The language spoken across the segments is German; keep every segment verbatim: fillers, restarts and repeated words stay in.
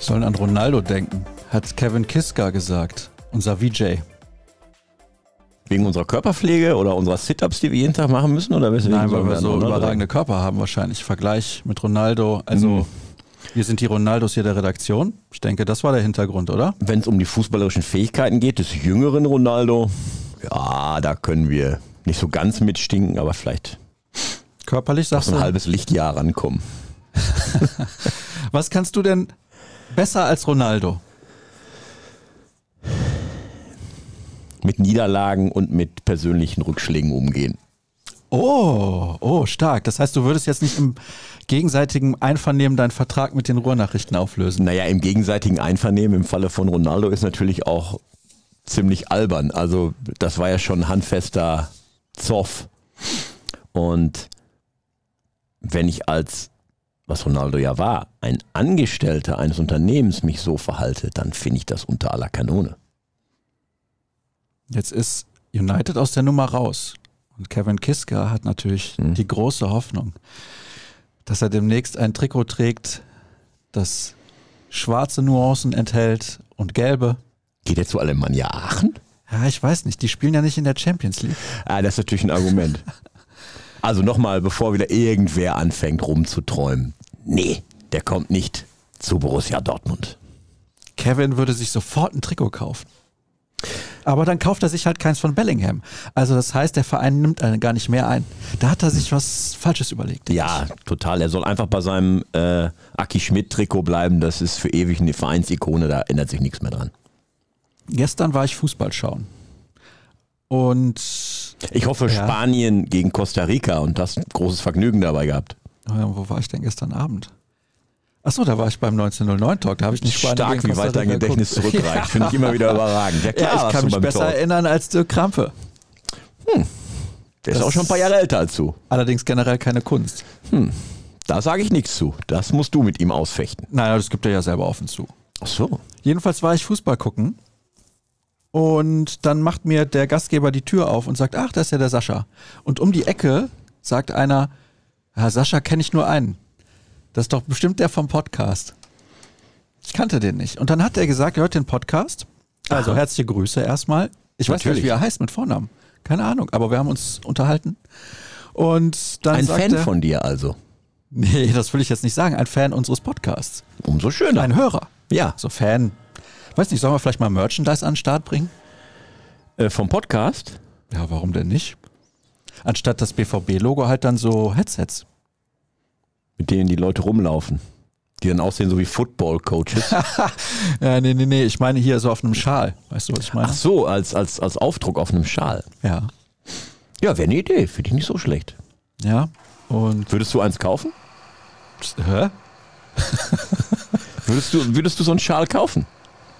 Sollen an Ronaldo denken, hat Kevin Kiska gesagt, unser V J. Wegen unserer Körperpflege oder unserer Sit-Ups, die wir jeden Tag machen müssen? Oder weswegen Nein, weil wir an so Ronaldo überragende denken? Körper haben wahrscheinlich. Vergleich mit Ronaldo. Also Mhm. wir sind die Ronaldos hier der Redaktion. Ich denke, das war der Hintergrund, oder? Wenn es um die fußballerischen Fähigkeiten geht, des jüngeren Ronaldo, ja, da können wir nicht so ganz mitstinken, aber vielleicht Körperlich auf sagst so ein du. halbes Lichtjahr rankommen. Was kannst du denn besser als Ronaldo? Mit Niederlagen und mit persönlichen Rückschlägen umgehen. Oh, oh, stark. Das heißt, du würdest jetzt nicht im gegenseitigen Einvernehmen deinen Vertrag mit den Ruhrnachrichten auflösen. Naja, im gegenseitigen Einvernehmen im Falle von Ronaldo ist natürlich auch ziemlich albern. Also das war ja schon handfester Zoff. Und wenn ich als, was Ronaldo ja war, ein Angestellter eines Unternehmens mich so verhalte, dann finde ich das unter aller Kanone. Jetzt ist United aus der Nummer raus. Und Kevin Kiska hat natürlich Hm. die große Hoffnung, dass er demnächst ein Trikot trägt, das schwarze Nuancen enthält und gelbe. Geht er zu Alemannia Aachen? Ja, ich weiß nicht, die spielen ja nicht in der Champions League. Ah, das ist natürlich ein Argument. Also nochmal, bevor wieder irgendwer anfängt rumzuträumen. Nee, der kommt nicht zu Borussia Dortmund. Kevin würde sich sofort ein Trikot kaufen. Aber dann kauft er sich halt keins von Bellingham. Also das heißt, der Verein nimmt einen gar nicht mehr ein. Da hat er sich was Falsches überlegt. Ja, total. Er soll einfach bei seinem äh, Aki Schmidt-Trikot bleiben. Das ist für ewig eine Vereinsikone, da ändert sich nichts mehr dran. Gestern war ich Fußball schauen. Und Ich hoffe, Ja. Spanien gegen Costa Rica und hast großes Vergnügen dabei gehabt. äh, wo war ich denn gestern Abend? Achso, da war ich beim neunzehn null neun Talk. Da habe ich nicht Spanien Stark, gegen wie Costa weit dein Rica Gedächtnis geguckt. zurückreicht. Finde ich immer wieder überragend. Ja, klar, Ja, ich warst kann du mich beim besser Talk. erinnern als Dirk Krampe. Der ist Das- auch schon ein paar Jahre älter als du. Allerdings generell keine Kunst. Da sage ich nichts zu. Das musst du mit ihm ausfechten. Naja, das gibt er ja selber offen zu. Ach so. Jedenfalls war ich Fußball gucken und dann macht mir der Gastgeber die Tür auf und sagt, ach, das ist ja der Sascha. Und um die Ecke sagt einer, ja, Sascha kenne ich nur einen. Das ist doch bestimmt der vom Podcast. Ich kannte den nicht. Und dann hat er gesagt, er hört den Podcast. Also Aha. herzliche Grüße erstmal. Ich weiß Natürlich. nicht, wie er heißt mit Vornamen. Keine Ahnung, aber wir haben uns unterhalten. Und dann Ein sagt Fan er, von dir also. nee, das will ich jetzt nicht sagen, ein Fan unseres Podcasts. Umso schöner. Ein Hörer. Ja. So Fan. Weiß nicht, sollen wir vielleicht mal Merchandise an den Start bringen? Äh, vom Podcast? Ja, warum denn nicht? Anstatt das B V B-Logo halt dann so Headsets. Mit denen die Leute rumlaufen. Die dann aussehen so wie Football-Coaches. Ja, nee, nee, nee, ich meine hier so auf einem Schal. Weißt du, was ich meine? Ach so, als, als, als Aufdruck auf einem Schal. Ja. Ja, wäre eine Idee. Finde ich nicht so schlecht. Ja. Und. Würdest du eins kaufen? Hä? Würdest du, würdest du so einen Schal kaufen?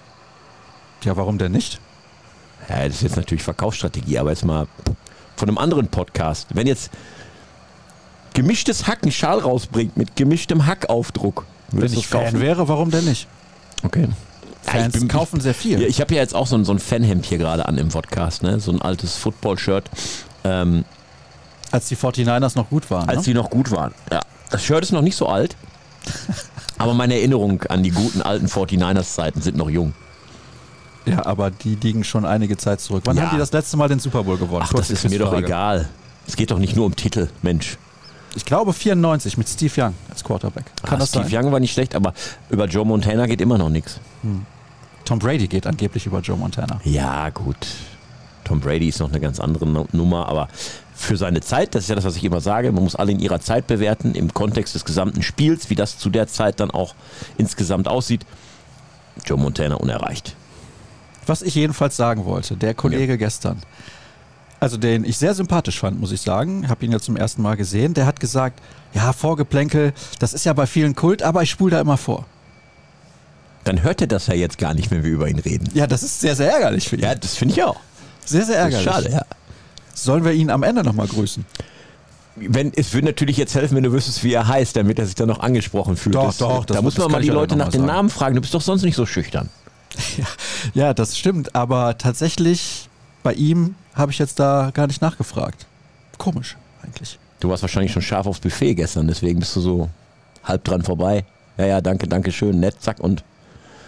Ja, warum denn nicht? Ja, das ist jetzt natürlich Verkaufsstrategie, aber jetzt mal von einem anderen Podcast. Wenn jetzt gemischtes Hack einen Schal rausbringt mit gemischtem Hackaufdruck, Wenn würdest du ich es Fan kaufen? wäre, warum denn nicht? Okay. Fans ich bin- kaufen sehr viel. Ja, ich habe ja jetzt auch so ein, so ein Fanhemd hier gerade an im Podcast, ne? So ein altes Football-Shirt, ähm, Als die forty-niners noch gut waren. als ne? die noch gut waren. Ja. Das Shirt ist noch nicht so alt, aber meine Erinnerungen an die guten alten forty-niners-Zeiten sind noch jung. Ja, aber die liegen schon einige Zeit zurück. Wann Ja. haben die das letzte Mal den Super Bowl gewonnen? Ach, das Kurze ist mir doch Quizfrage. egal. Es geht doch nicht nur um Titel, Mensch. Ich glaube vierundneunzig mit Steve Young als Quarterback. Kann ah, das Steve sein? Young war nicht schlecht, aber über Joe Montana geht immer noch nichts. Tom Brady geht angeblich über Joe Montana. Ja, gut. Tom Brady ist noch eine ganz andere Nu- Nummer, aber für seine Zeit, das ist ja das, was ich immer sage, man muss alle in ihrer Zeit bewerten, im Kontext des gesamten Spiels, wie das zu der Zeit dann auch insgesamt aussieht. Joe Montana unerreicht. Was ich jedenfalls sagen wollte, der Kollege gestern, also den ich sehr sympathisch fand, muss ich sagen, habe ihn ja zum ersten Mal gesehen, der hat gesagt, ja, Vorgeplänkel, das ist ja bei vielen Kult, aber ich spule da immer vor. Dann hört er das ja jetzt gar nicht, wenn wir über ihn reden. Ja, das ist sehr, sehr ärgerlich für ihn. Ja, das finde ich auch. Sehr, sehr Das ist ärgerlich. schade, ja. Sollen wir ihn am Ende nochmal grüßen? Wenn, es würde natürlich jetzt helfen, wenn du wüsstest, wie er heißt, damit er sich dann noch angesprochen fühlt. Doch, das, doch, das- Da muss das man kann mal die ich ja Leute dann nach noch den mal sagen. Namen fragen. Du bist doch sonst nicht so schüchtern. Ja, das stimmt, aber tatsächlich bei ihm habe ich jetzt da gar nicht nachgefragt. Komisch eigentlich. Du warst wahrscheinlich schon scharf aufs Buffet gestern, deswegen bist du so halb dran vorbei. Ja, ja, danke, danke schön, nett, zack und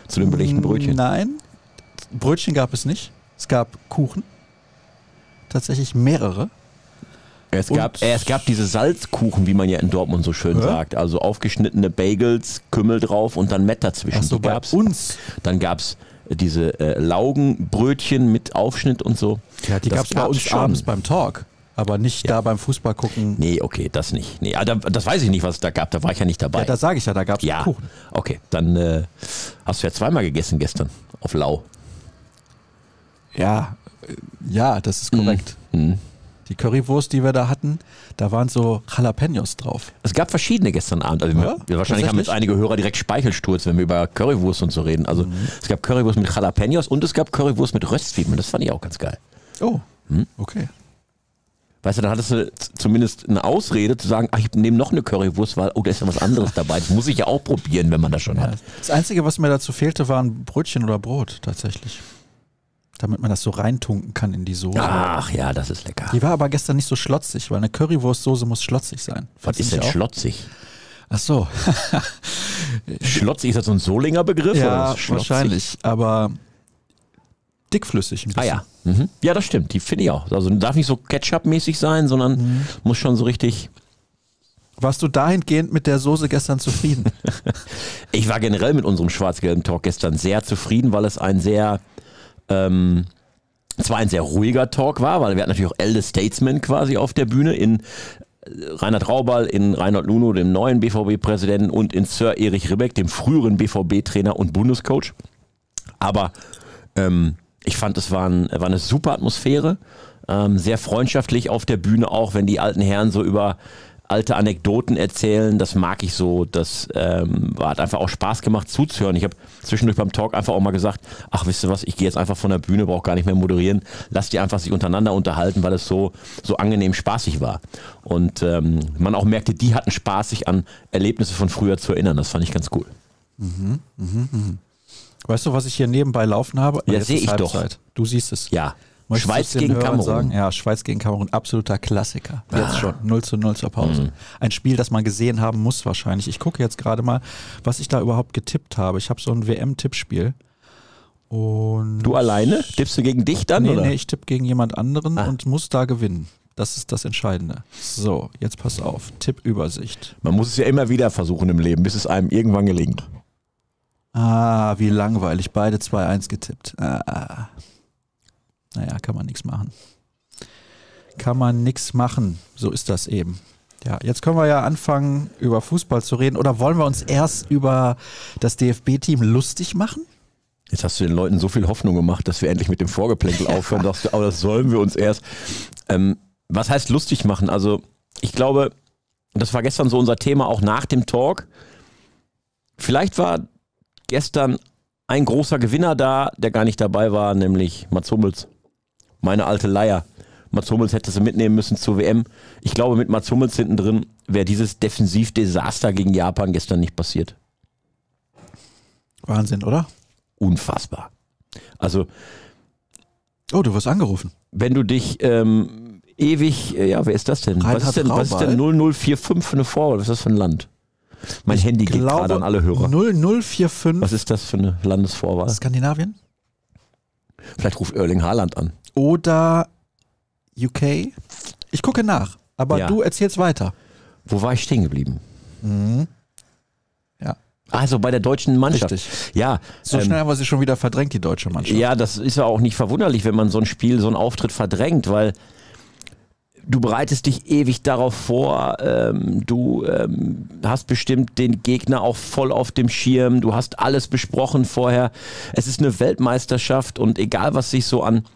Zu den belegten Brötchen? Nein, Brötchen gab es nicht. Es gab Kuchen. Tatsächlich mehrere. Es gab, äh, es gab diese Salzkuchen, wie man ja in Dortmund so schön ja? sagt. Also aufgeschnittene Bagels, Kümmel drauf und dann Met dazwischen. Ach so, die bei gab's. uns. Dann gab es diese äh, Laugenbrötchen mit Aufschnitt und so. Ja, die gab es bei uns schon abends beim Talk. Aber nicht ja. da beim Fußball gucken. Nee, okay, das nicht. Nee, das weiß ich nicht, was es da gab. Da war ich ja nicht dabei. Ja, da sage ich ja, da gab es ja. Kuchen. Okay, dann äh, hast du ja zweimal gegessen gestern auf Lau. Ja, ja, das ist korrekt. Mhm. Die Currywurst, die wir da hatten, da waren so Jalapenos drauf. Es gab verschiedene gestern Abend. Also ja, wir, wahrscheinlich haben jetzt einige Hörer direkt Speichelsturz, wenn wir über Currywurst und so reden. Also mhm. es gab Currywurst mit Jalapenos und es gab Currywurst mit Röstzwiebeln. Das fand ich auch ganz geil. Oh, hm? okay. Weißt du, dann hattest du zumindest eine Ausrede zu sagen, ach, ich nehme noch eine Currywurst, weil, oh, da ist ja was anderes dabei. Das muss ich ja auch probieren, wenn man das schon ja, hat. Das Einzige, was mir dazu fehlte, waren Brötchen oder Brot, tatsächlich. Damit man das so reintunken kann in die Soße. Ach ja, das ist lecker. Die war aber gestern nicht so schlotzig, weil eine Currywurstsoße muss schlotzig sein. Was ist denn auch? Schlotzig? Ach so. Schlotzig, ist das so ein Solinger Begriff? Ja, wahrscheinlich, aber dickflüssig ein bisschen. Ah ja, mhm. Ja, das stimmt, die finde ich auch. Also darf nicht so Ketchup-mäßig sein, sondern mhm. muss schon so richtig... Warst du dahingehend mit der Soße gestern zufrieden? Ich war generell mit unserem schwarz-gelben Talk gestern sehr zufrieden, weil es ein sehr... Ähm, zwar ein sehr ruhiger Talk war, weil wir hatten natürlich auch Elde Statesman quasi auf der Bühne in Reinhard Raubal, in Reinhard Luno, dem neuen B V B-Präsidenten und in Sir Erich Ribbeck, dem früheren B V B-Trainer und Bundescoach. Aber ähm, ich fand, es war, ein, war eine super Atmosphäre, ähm, sehr freundschaftlich auf der Bühne auch, wenn die alten Herren so über alte Anekdoten erzählen, das mag ich so, das ähm, hat einfach auch Spaß gemacht zuzuhören. Ich habe zwischendurch beim Talk einfach auch mal gesagt, ach, wisst ihr was, ich gehe jetzt einfach von der Bühne, brauche gar nicht mehr moderieren, lasst die einfach sich untereinander unterhalten, weil es so, so angenehm spaßig war. Und ähm, man auch merkte, die hatten Spaß, sich an Erlebnisse von früher zu erinnern, das fand ich ganz cool. Mhm, mh, mh. Weißt du, was ich hier nebenbei laufen habe? Ja, sehe ich doch. Du siehst es. Ja. Möchtest Schweiz gegen Hörern Kamerun. Sagen? Ja, Schweiz gegen Kamerun, absoluter Klassiker. Jetzt ah. schon, null zu null zur Pause. Mhm. Ein Spiel, das man gesehen haben muss wahrscheinlich. Ich gucke jetzt gerade mal, was ich da überhaupt getippt habe. Ich habe so ein W M-Tippspiel. Und du alleine? Tippst du gegen dich dann? Nee, oder? nee, ich tippe gegen jemand anderen ah. und muss da gewinnen. Das ist das Entscheidende. So, jetzt pass auf, Tippübersicht. Man muss es ja immer wieder versuchen im Leben, bis es einem irgendwann gelingt. Ah, wie langweilig. Beide zwei eins getippt. Ah. Naja, kann man nichts machen. Kann man nichts machen. So ist das eben. Ja, jetzt können wir ja anfangen, über Fußball zu reden. Oder wollen wir uns erst über das D F B-Team lustig machen? Jetzt hast du den Leuten so viel Hoffnung gemacht, dass wir endlich mit dem Vorgeplänkel aufhören. Sagst du, aber das sollen wir uns erst. Ähm, was heißt lustig machen? Also, ich glaube, das war gestern so unser Thema, auch nach dem Talk. Vielleicht war gestern ein großer Gewinner da, der gar nicht dabei war, nämlich Mats Hummels. Meine alte Leier. Mats Hummels hätte sie mitnehmen müssen zur W M. Ich glaube, mit Mats Hummels hinten drin wäre dieses Defensivdesaster gegen Japan gestern nicht passiert. Wahnsinn, oder? Unfassbar. Also. Oh, du wirst angerufen. Wenn du dich ähm, ewig, ja, wer ist das denn? Was ist denn, was ist denn null null vier fünf für eine Vorwahl? Was ist das für ein Land? Mein ich Handy geht gerade an alle Hörer. null null vier fünf. Was ist das für eine Landesvorwahl? Skandinavien? Vielleicht ruft Erling Haaland an. Oder U K? Ich gucke nach, aber ja. Du erzählst weiter. Wo war ich stehen geblieben? Mhm. Ja. Also bei der deutschen Mannschaft. Richtig. Ja. So ähm, schnell haben wir sie schon wieder verdrängt, die deutsche Mannschaft. Ja, das ist ja auch nicht verwunderlich, wenn man so ein Spiel, so einen Auftritt verdrängt, weil du bereitest dich ewig darauf vor, ähm, du ähm, hast bestimmt den Gegner auch voll auf dem Schirm, du hast alles besprochen vorher. Es ist eine Weltmeisterschaft und egal, was sich so an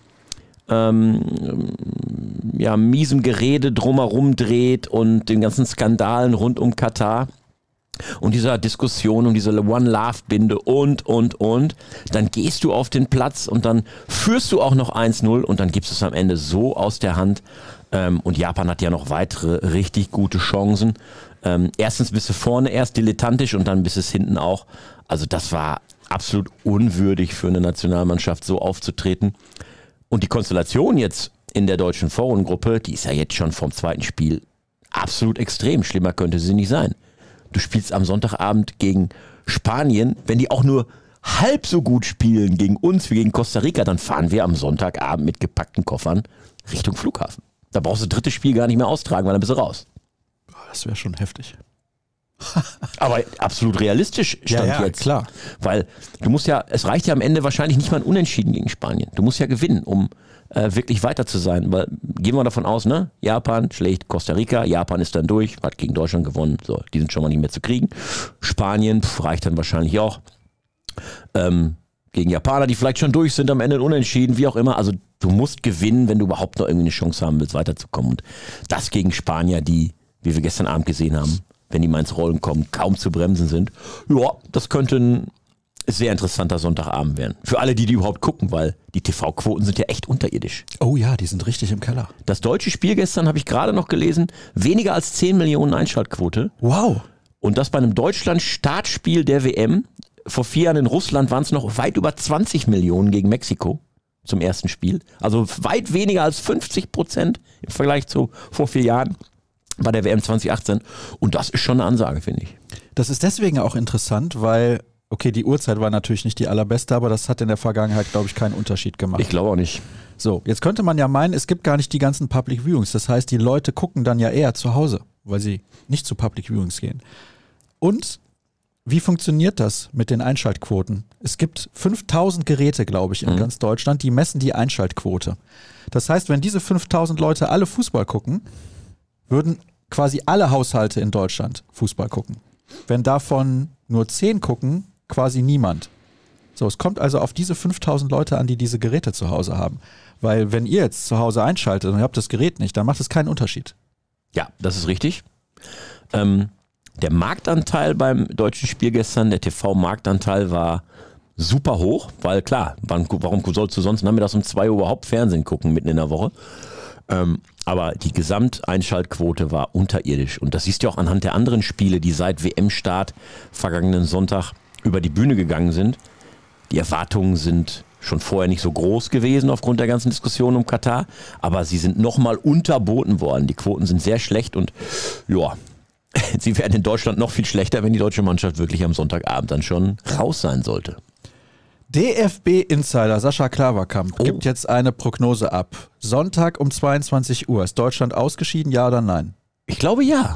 ähm, ja, miesem Gerede drumherum dreht und den ganzen Skandalen rund um Katar und dieser Diskussion um diese One-Love-Binde und, und, und, dann gehst du auf den Platz und dann führst du auch noch eins null und dann gibst du es am Ende so aus der Hand. Ähm, und Japan hat ja noch weitere richtig gute Chancen. Ähm, erstens bist du vorne erst dilettantisch und dann bist es hinten auch. Also das war absolut unwürdig für eine Nationalmannschaft, so aufzutreten. Und die Konstellation jetzt in der deutschen Vorrundengruppe, die ist ja jetzt schon vom zweiten Spiel absolut extrem. Schlimmer könnte sie nicht sein. Du spielst am Sonntagabend gegen Spanien, wenn die auch nur halb so gut spielen gegen uns wie gegen Costa Rica, dann fahren wir am Sonntagabend mit gepackten Koffern Richtung Flughafen. Da brauchst du das dritte Spiel gar nicht mehr austragen, weil dann bist du raus. Das wäre schon heftig. Aber absolut realistisch stand ja, ja, jetzt. Klar. Weil du musst ja, es reicht ja am Ende wahrscheinlich nicht mal ein Unentschieden gegen Spanien. Du musst ja gewinnen, um äh, wirklich weiter zu sein. Weil gehen wir davon aus, ne? Japan schlägt Costa Rica, Japan ist dann durch, hat gegen Deutschland gewonnen. So, die sind schon mal nicht mehr zu kriegen. Spanien pf, reicht dann wahrscheinlich auch. Ähm, gegen Japaner, die vielleicht schon durch sind, am Ende unentschieden, wie auch immer. Also du musst gewinnen, wenn du überhaupt noch irgendwie eine Chance haben willst, weiterzukommen. Und das gegen Spanier, die, wie wir gestern Abend gesehen haben, wenn die mal ins Rollen kommen, kaum zu bremsen sind. Ja, das könnte ein sehr interessanter Sonntagabend werden. Für alle, die die überhaupt gucken, weil die T V-Quoten sind ja echt unterirdisch. Oh ja, die sind richtig im Keller. Das deutsche Spiel gestern, habe ich gerade noch gelesen, weniger als zehn Millionen Einschaltquote. Wow. Und das bei einem Deutschland-Startspiel der W M. Vor vier Jahren in Russland waren es noch weit über zwanzig Millionen gegen Mexiko zum ersten Spiel. Also weit weniger als fünfzig Prozent im Vergleich zu vor vier Jahren. Bei der W M zwanzig achtzehn. Und das ist schon eine Ansage, finde ich. Das ist deswegen auch interessant, weil, okay, die Uhrzeit war natürlich nicht die allerbeste, aber das hat in der Vergangenheit, glaube ich, keinen Unterschied gemacht. Ich glaube auch nicht. So, jetzt könnte man ja meinen, es gibt gar nicht die ganzen Public Viewings. Das heißt, die Leute gucken dann ja eher zu Hause, weil sie nicht zu Public Viewings gehen. Und wie funktioniert das mit den Einschaltquoten? Es gibt fünftausend Geräte, glaube ich, in mhm. ganz Deutschland, die messen die Einschaltquote. Das heißt, wenn diese fünftausend Leute alle Fußball gucken, würden quasi alle Haushalte in Deutschland Fußball gucken. Wenn davon nur zehn gucken, quasi niemand. So, es kommt also auf diese fünftausend Leute an, die diese Geräte zu Hause haben. Weil wenn ihr jetzt zu Hause einschaltet und ihr habt das Gerät nicht, dann macht es keinen Unterschied. Ja, das ist richtig. Ähm, der Marktanteil beim deutschen Spiel gestern, der T V-Marktanteil war super hoch, weil klar, wann, warum sollst du sonst nachmittags um zwei Uhr überhaupt Fernsehen gucken, mitten in der Woche? Ähm, aber die Gesamteinschaltquote war unterirdisch. Und das siehst du auch anhand der anderen Spiele, die seit W M-Start vergangenen Sonntag über die Bühne gegangen sind. Die Erwartungen sind schon vorher nicht so groß gewesen aufgrund der ganzen Diskussion um Katar, aber sie sind nochmal unterboten worden. Die Quoten sind sehr schlecht und ja, sie werden in Deutschland noch viel schlechter, wenn die deutsche Mannschaft wirklich am Sonntagabend dann schon raus sein sollte. D F B-Insider Sascha Klaverkamp Oh. gibt jetzt eine Prognose ab. Sonntag um zweiundzwanzig Uhr. Ist Deutschland ausgeschieden, ja oder nein? Ich glaube ja.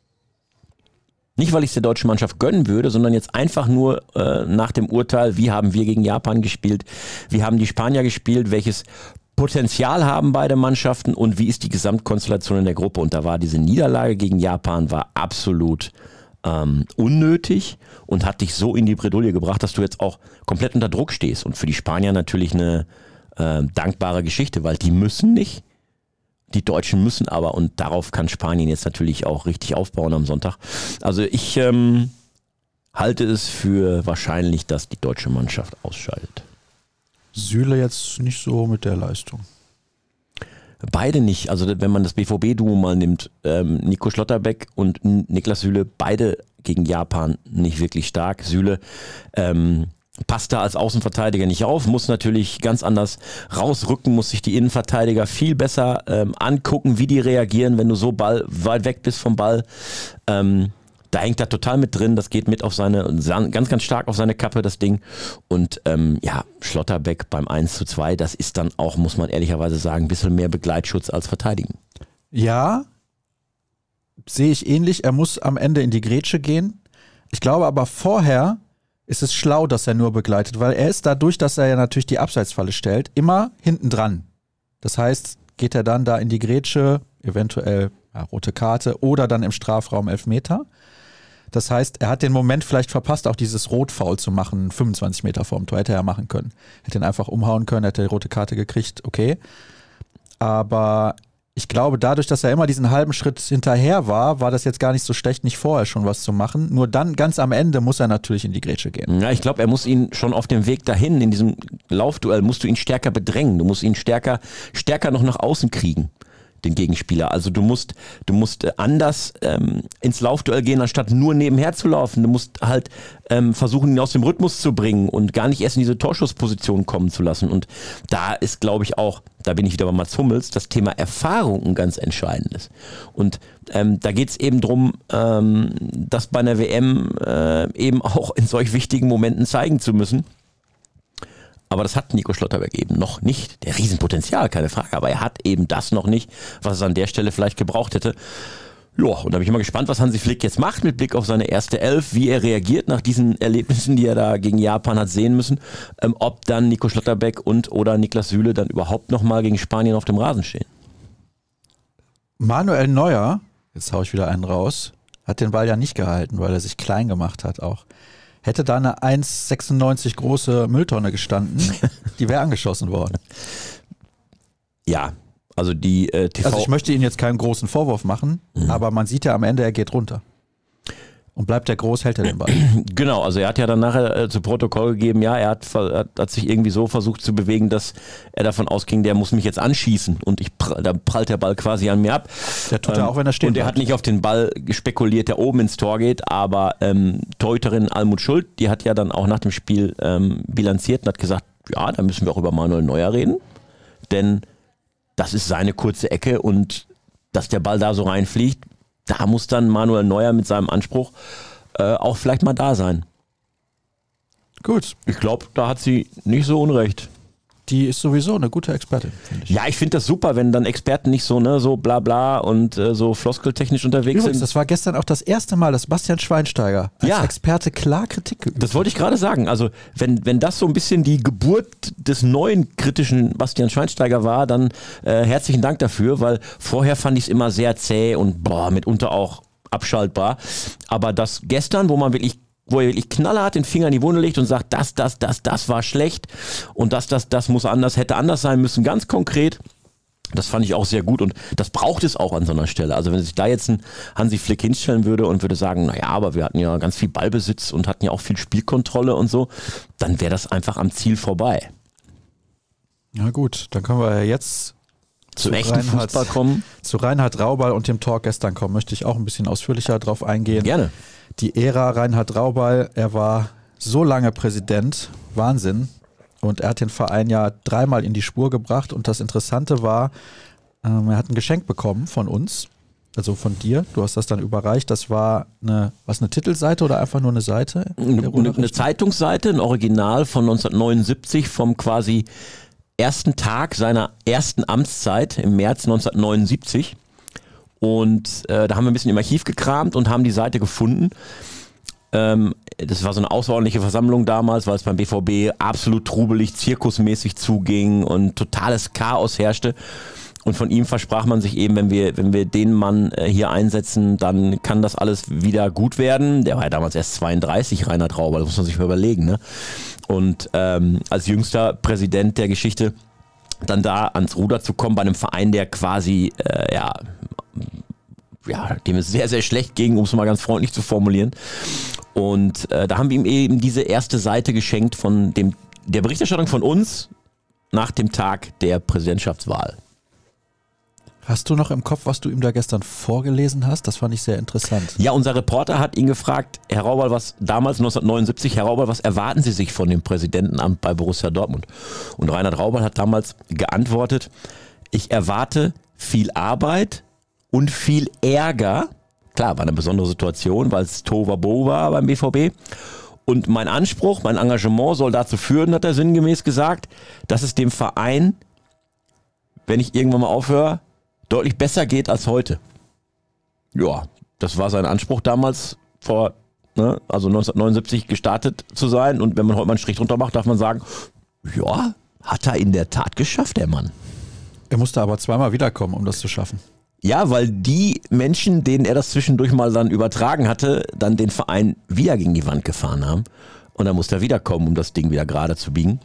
Nicht, weil ich es der deutschen Mannschaft gönnen würde, sondern jetzt einfach nur äh, nach dem Urteil, wie haben wir gegen Japan gespielt, wie haben die Spanier gespielt, welches Potenzial haben beide Mannschaften und wie ist die Gesamtkonstellation in der Gruppe. Und da war diese Niederlage gegen Japan war absolut ähm, unnötig und hat dich so in die Bredouille gebracht, dass du jetzt auch komplett unter Druck stehst. Und für die Spanier natürlich eine äh, dankbare Geschichte, weil die müssen nicht. Die Deutschen müssen aber und darauf kann Spanien jetzt natürlich auch richtig aufbauen am Sonntag. Also ich ähm, halte es für wahrscheinlich, dass die deutsche Mannschaft ausscheidet. Süle jetzt nicht so mit der Leistung. Beide nicht. Also wenn man das B V B-Duo mal nimmt, ähm, Nico Schlotterbeck und Niklas Süle, beide gegen Japan nicht wirklich stark. Süle ähm, passt da als Außenverteidiger nicht auf, muss natürlich ganz anders rausrücken, muss sich die Innenverteidiger viel besser ähm, angucken, wie die reagieren, wenn du so Ball, weit weg bist vom Ball. Ähm, da hängt er total mit drin, das geht mit auf seine, ganz, ganz stark auf seine Kappe, das Ding. Und ähm, ja, Schlotterbeck beim eins zu zwei, das ist dann auch, muss man ehrlicherweise sagen, ein bisschen mehr Begleitschutz als Verteidigen. Ja, sehe ich ähnlich. Er muss am Ende in die Grätsche gehen. Ich glaube aber vorher ist es schlau, dass er nur begleitet, weil er ist dadurch, dass er ja natürlich die Abseitsfalle stellt, immer hinten dran. Das heißt, geht er dann da in die Grätsche, eventuell ja, rote Karte oder dann im Strafraum Elfmeter. Das heißt, er hat den Moment vielleicht verpasst, auch dieses Rotfoul zu machen, fünfundzwanzig Meter vorm Tor, hätte er ja machen können. Hätte ihn einfach umhauen können, hätte die rote Karte gekriegt, okay. Aber ich glaube, dadurch, dass er immer diesen halben Schritt hinterher war, war das jetzt gar nicht so schlecht, nicht vorher schon was zu machen. Nur dann, ganz am Ende, muss er natürlich in die Grätsche gehen. Ja, ich glaube, er muss ihn schon auf dem Weg dahin, in diesem Laufduell, musst du ihn stärker bedrängen. Du musst ihn stärker, stärker noch nach außen kriegen, den Gegenspieler. Also du musst, du musst anders ähm, ins Laufduell gehen, anstatt nur nebenher zu laufen. Du musst halt ähm, versuchen, ihn aus dem Rhythmus zu bringen und gar nicht erst in diese Torschussposition kommen zu lassen. Und da ist, glaube ich, auch, da bin ich wieder bei Mats Hummels, das Thema Erfahrung ein ganz entscheidendes. Und ähm, da geht es eben drum, ähm, das bei einer W M äh, eben auch in solch wichtigen Momenten zeigen zu müssen. Aber das hat Nico Schlotterbeck eben noch nicht. Der Riesenpotenzial, keine Frage, aber er hat eben das noch nicht, was es an der Stelle vielleicht gebraucht hätte. Ja, und da bin ich mal gespannt, was Hansi Flick jetzt macht mit Blick auf seine erste Elf, wie er reagiert nach diesen Erlebnissen, die er da gegen Japan hat sehen müssen, ähm, ob dann Nico Schlotterbeck und oder Niklas Süle dann überhaupt nochmal gegen Spanien auf dem Rasen stehen. Manuel Neuer, jetzt hau ich wieder einen raus, hat den Ball ja nicht gehalten, weil er sich klein gemacht hat auch. Hätte da eine eins sechsundneunzig große Mülltonne gestanden, die wäre angeschossen worden. Ja, also die äh, T V... Also ich möchte Ihnen jetzt keinen großen Vorwurf machen, mhm. aber man sieht ja am Ende, er geht runter. Und bleibt der groß, hält er den Ball. Genau, also er hat ja dann nachher äh, zu Protokoll gegeben, ja, er hat, hat, hat sich irgendwie so versucht zu bewegen, dass er davon ausging, der muss mich jetzt anschießen und ich prall, da prallt der Ball quasi an mir ab. Der tut ähm, er auch, wenn er steht. Und er hat nicht auf den Ball spekuliert, der oben ins Tor geht, aber ähm, Torhüterin Almut Schuld, die hat ja dann auch nach dem Spiel ähm, bilanziert und hat gesagt, ja, da müssen wir auch über Manuel Neuer reden, denn das ist seine kurze Ecke und dass der Ball da so reinfliegt, da muss dann Manuel Neuer mit seinem Anspruch äh, auch vielleicht mal da sein. Gut. Ich glaube, da hat sie nicht so unrecht. Die ist sowieso eine gute Expertin, finde ich. Ja, ich finde das super, wenn dann Experten nicht so, ne, so bla bla und äh, so floskeltechnisch unterwegs Übrigens, sind. Das war gestern auch das erste Mal, dass Bastian Schweinsteiger als ja. Experte klar Kritik geübt hat. Das wollte ich gerade sagen. Also wenn, wenn das so ein bisschen die Geburt des neuen kritischen Bastian Schweinsteiger war, dann äh, herzlichen Dank dafür, weil vorher fand ich es immer sehr zäh und boah, mitunter auch abschaltbar. Aber das gestern, wo man wirklich wo er wirklich knallhart den Finger in die Wunde legt und sagt, das, das, das, das war schlecht und das, das, das muss anders, hätte anders sein müssen, ganz konkret. Das fand ich auch sehr gut und das braucht es auch an so einer Stelle. Also wenn sich da jetzt ein Hansi Flick hinstellen würde und würde sagen, naja, aber wir hatten ja ganz viel Ballbesitz und hatten ja auch viel Spielkontrolle und so, dann wäre das einfach am Ziel vorbei. Na gut, dann können wir ja jetzt zu, zu echten Reinhard, Fußball kommen. Zu Reinhard Raubal und dem Talk gestern kommen, möchte ich auch ein bisschen ausführlicher drauf eingehen. Gerne. Die Ära Reinhard Raubal, er war so lange Präsident, Wahnsinn. Und er hat den Verein ja dreimal in die Spur gebracht. Und das Interessante war, ähm, er hat ein Geschenk bekommen von uns, also von dir. Du hast das dann überreicht. Das war eine, was, eine Titelseite oder einfach nur eine Seite? Eine, eine Zeitungsseite, ein Original von neunzehnhundertneunundsiebzig, vom quasi ersten Tag seiner ersten Amtszeit im März neunzehnhundertneunundsiebzig. Und äh, da haben wir ein bisschen im Archiv gekramt und haben die Seite gefunden. Ähm, das war so eine außerordentliche Versammlung damals, weil es beim B V B absolut trubelig, zirkusmäßig zuging und totales Chaos herrschte. Und von ihm versprach man sich eben, wenn wir, wenn wir den Mann äh, hier einsetzen, dann kann das alles wieder gut werden. Der war ja damals erst zweiunddreißig, Reinhard Raubal, das muss man sich mal überlegen. Ne? Und ähm, als jüngster Präsident der Geschichte dann da ans Ruder zu kommen bei einem Verein, der quasi, äh, ja, ja, dem es sehr, sehr schlecht ging, um es mal ganz freundlich zu formulieren. Und äh, da haben wir ihm eben diese erste Seite geschenkt von dem, der Berichterstattung von uns nach dem Tag der Präsidentschaftswahl. Hast du noch im Kopf, was du ihm da gestern vorgelesen hast? Das fand ich sehr interessant. Ja, unser Reporter hat ihn gefragt, Herr Raubal, was damals neunzehnhundertneunundsiebzig, Herr Raubal, was erwarten Sie sich von dem Präsidentenamt bei Borussia Dortmund? Und Reinhard Raubal hat damals geantwortet, ich erwarte viel Arbeit und viel Ärger. Klar, war eine besondere Situation, weil es Tohuwabohu war beim B V B. Und mein Anspruch, mein Engagement soll dazu führen, hat er sinngemäß gesagt, dass es dem Verein, wenn ich irgendwann mal aufhöre, deutlich besser geht als heute. Ja, das war sein Anspruch damals, vor, ne, also neunzehnhundertneunundsiebzig gestartet zu sein. Und wenn man heute mal einen Strich drunter macht, darf man sagen, ja, hat er in der Tat geschafft, der Mann. Er musste aber zweimal wiederkommen, um das zu schaffen. Ja, weil die Menschen, denen er das zwischendurch mal dann übertragen hatte, dann den Verein wieder gegen die Wand gefahren haben. Und dann musste er wiederkommen, um das Ding wieder gerade zu biegen.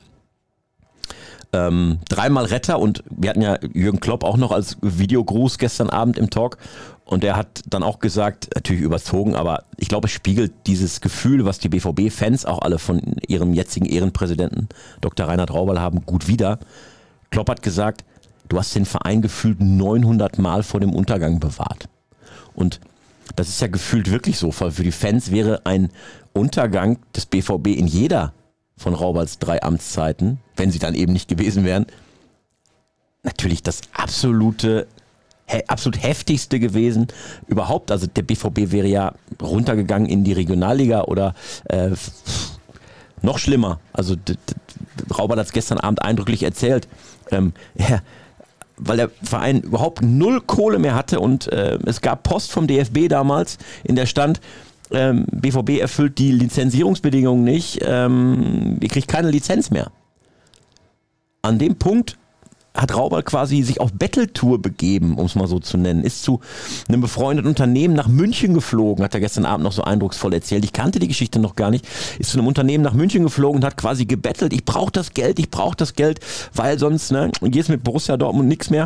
Ähm, dreimal Retter und wir hatten ja Jürgen Klopp auch noch als Videogruß gestern Abend im Talk und der hat dann auch gesagt, natürlich überzogen, aber ich glaube, es spiegelt dieses Gefühl, was die B V B-Fans auch alle von ihrem jetzigen Ehrenpräsidenten Doktor Reinhard Raubal haben, gut wieder. Klopp hat gesagt, du hast den Verein gefühlt neunhundert Mal vor dem Untergang bewahrt. Und das ist ja gefühlt wirklich so, weil für die Fans wäre ein Untergang des B V B in jeder von Raubals drei Amtszeiten, wenn sie dann eben nicht gewesen wären, natürlich das absolute, he, absolut heftigste gewesen überhaupt. Also der B V B wäre ja runtergegangen in die Regionalliga oder äh, Noch schlimmer, also d- d- Raubal hat es gestern Abend eindrücklich erzählt, ähm, ja, weil der Verein überhaupt null Kohle mehr hatte und äh, es gab Post vom D F B damals, in der stand, ähm, B V B erfüllt die Lizenzierungsbedingungen nicht, ähm, ihr kriegt keine Lizenz mehr. An dem Punkt hat Raubal quasi sich auf Betteltour begeben, um es mal so zu nennen, ist zu einem befreundeten Unternehmen nach München geflogen, hat er gestern Abend noch so eindrucksvoll erzählt, ich kannte die Geschichte noch gar nicht, ist zu einem Unternehmen nach München geflogen und hat quasi gebettelt, ich brauche das Geld, ich brauche das Geld, weil sonst, ne, geht's mit Borussia Dortmund nichts mehr.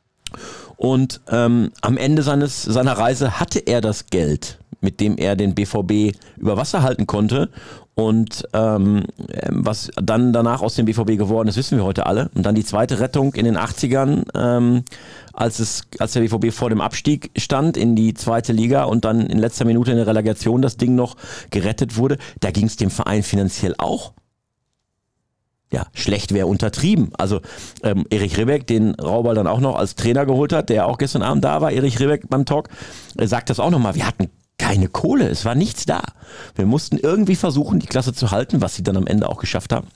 Und ähm, am Ende seines seiner Reise hatte er das Geld, mit dem er den B V B über Wasser halten konnte. Und ähm, was dann danach aus dem B V B geworden ist, wissen wir heute alle. Und dann die zweite Rettung in den achtzigern, ähm, als, es, als der B V B vor dem Abstieg stand in die zweite Liga und dann in letzter Minute in der Relegation das Ding noch gerettet wurde. Da ging es dem Verein finanziell auch. Ja, schlecht wäre untertrieben. Also ähm, Erich Ribbeck, den Raubal dann auch noch als Trainer geholt hat, der auch gestern Abend da war, Erich Ribbeck beim Talk, äh, sagt das auch nochmal, wir hatten keine Kohle, es war nichts da. Wir mussten irgendwie versuchen, die Klasse zu halten, was sie dann am Ende auch geschafft haben.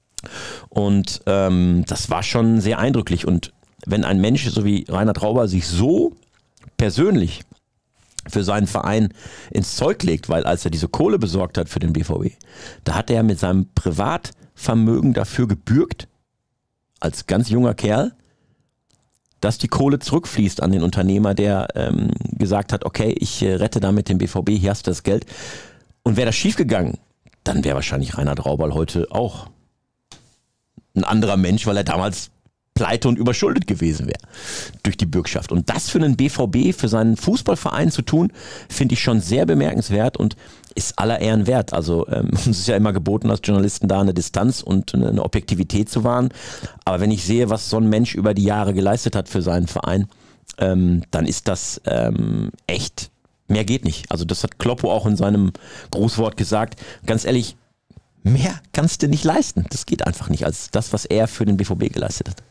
Und ähm, das war schon sehr eindrücklich. Und wenn ein Mensch so wie Reinhard Raubal sich so persönlich für seinen Verein ins Zeug legt, weil als er diese Kohle besorgt hat für den B V B, da hat er mit seinem Privatvermögen dafür gebürgt, als ganz junger Kerl, dass die Kohle zurückfließt an den Unternehmer, der ähm, gesagt hat, okay, ich äh, rette damit den B V B, hier hast du das Geld. Und wäre das schiefgegangen, dann wäre wahrscheinlich Reinhard Raubal heute auch ein anderer Mensch, weil er damals pleite und überschuldet gewesen wäre durch die Bürgschaft. Und das für einen B V B, für seinen Fußballverein zu tun, finde ich schon sehr bemerkenswert und ist aller Ehren wert. Also ähm, uns ist ja immer geboten, als Journalisten da eine Distanz und eine Objektivität zu wahren. Aber wenn ich sehe, was so ein Mensch über die Jahre geleistet hat für seinen Verein, ähm, dann ist das ähm, echt, mehr geht nicht. Also das hat Kloppo auch in seinem Grußwort gesagt. Ganz ehrlich, mehr kannst du nicht leisten. Das geht einfach nicht als das, was er für den B V B geleistet hat.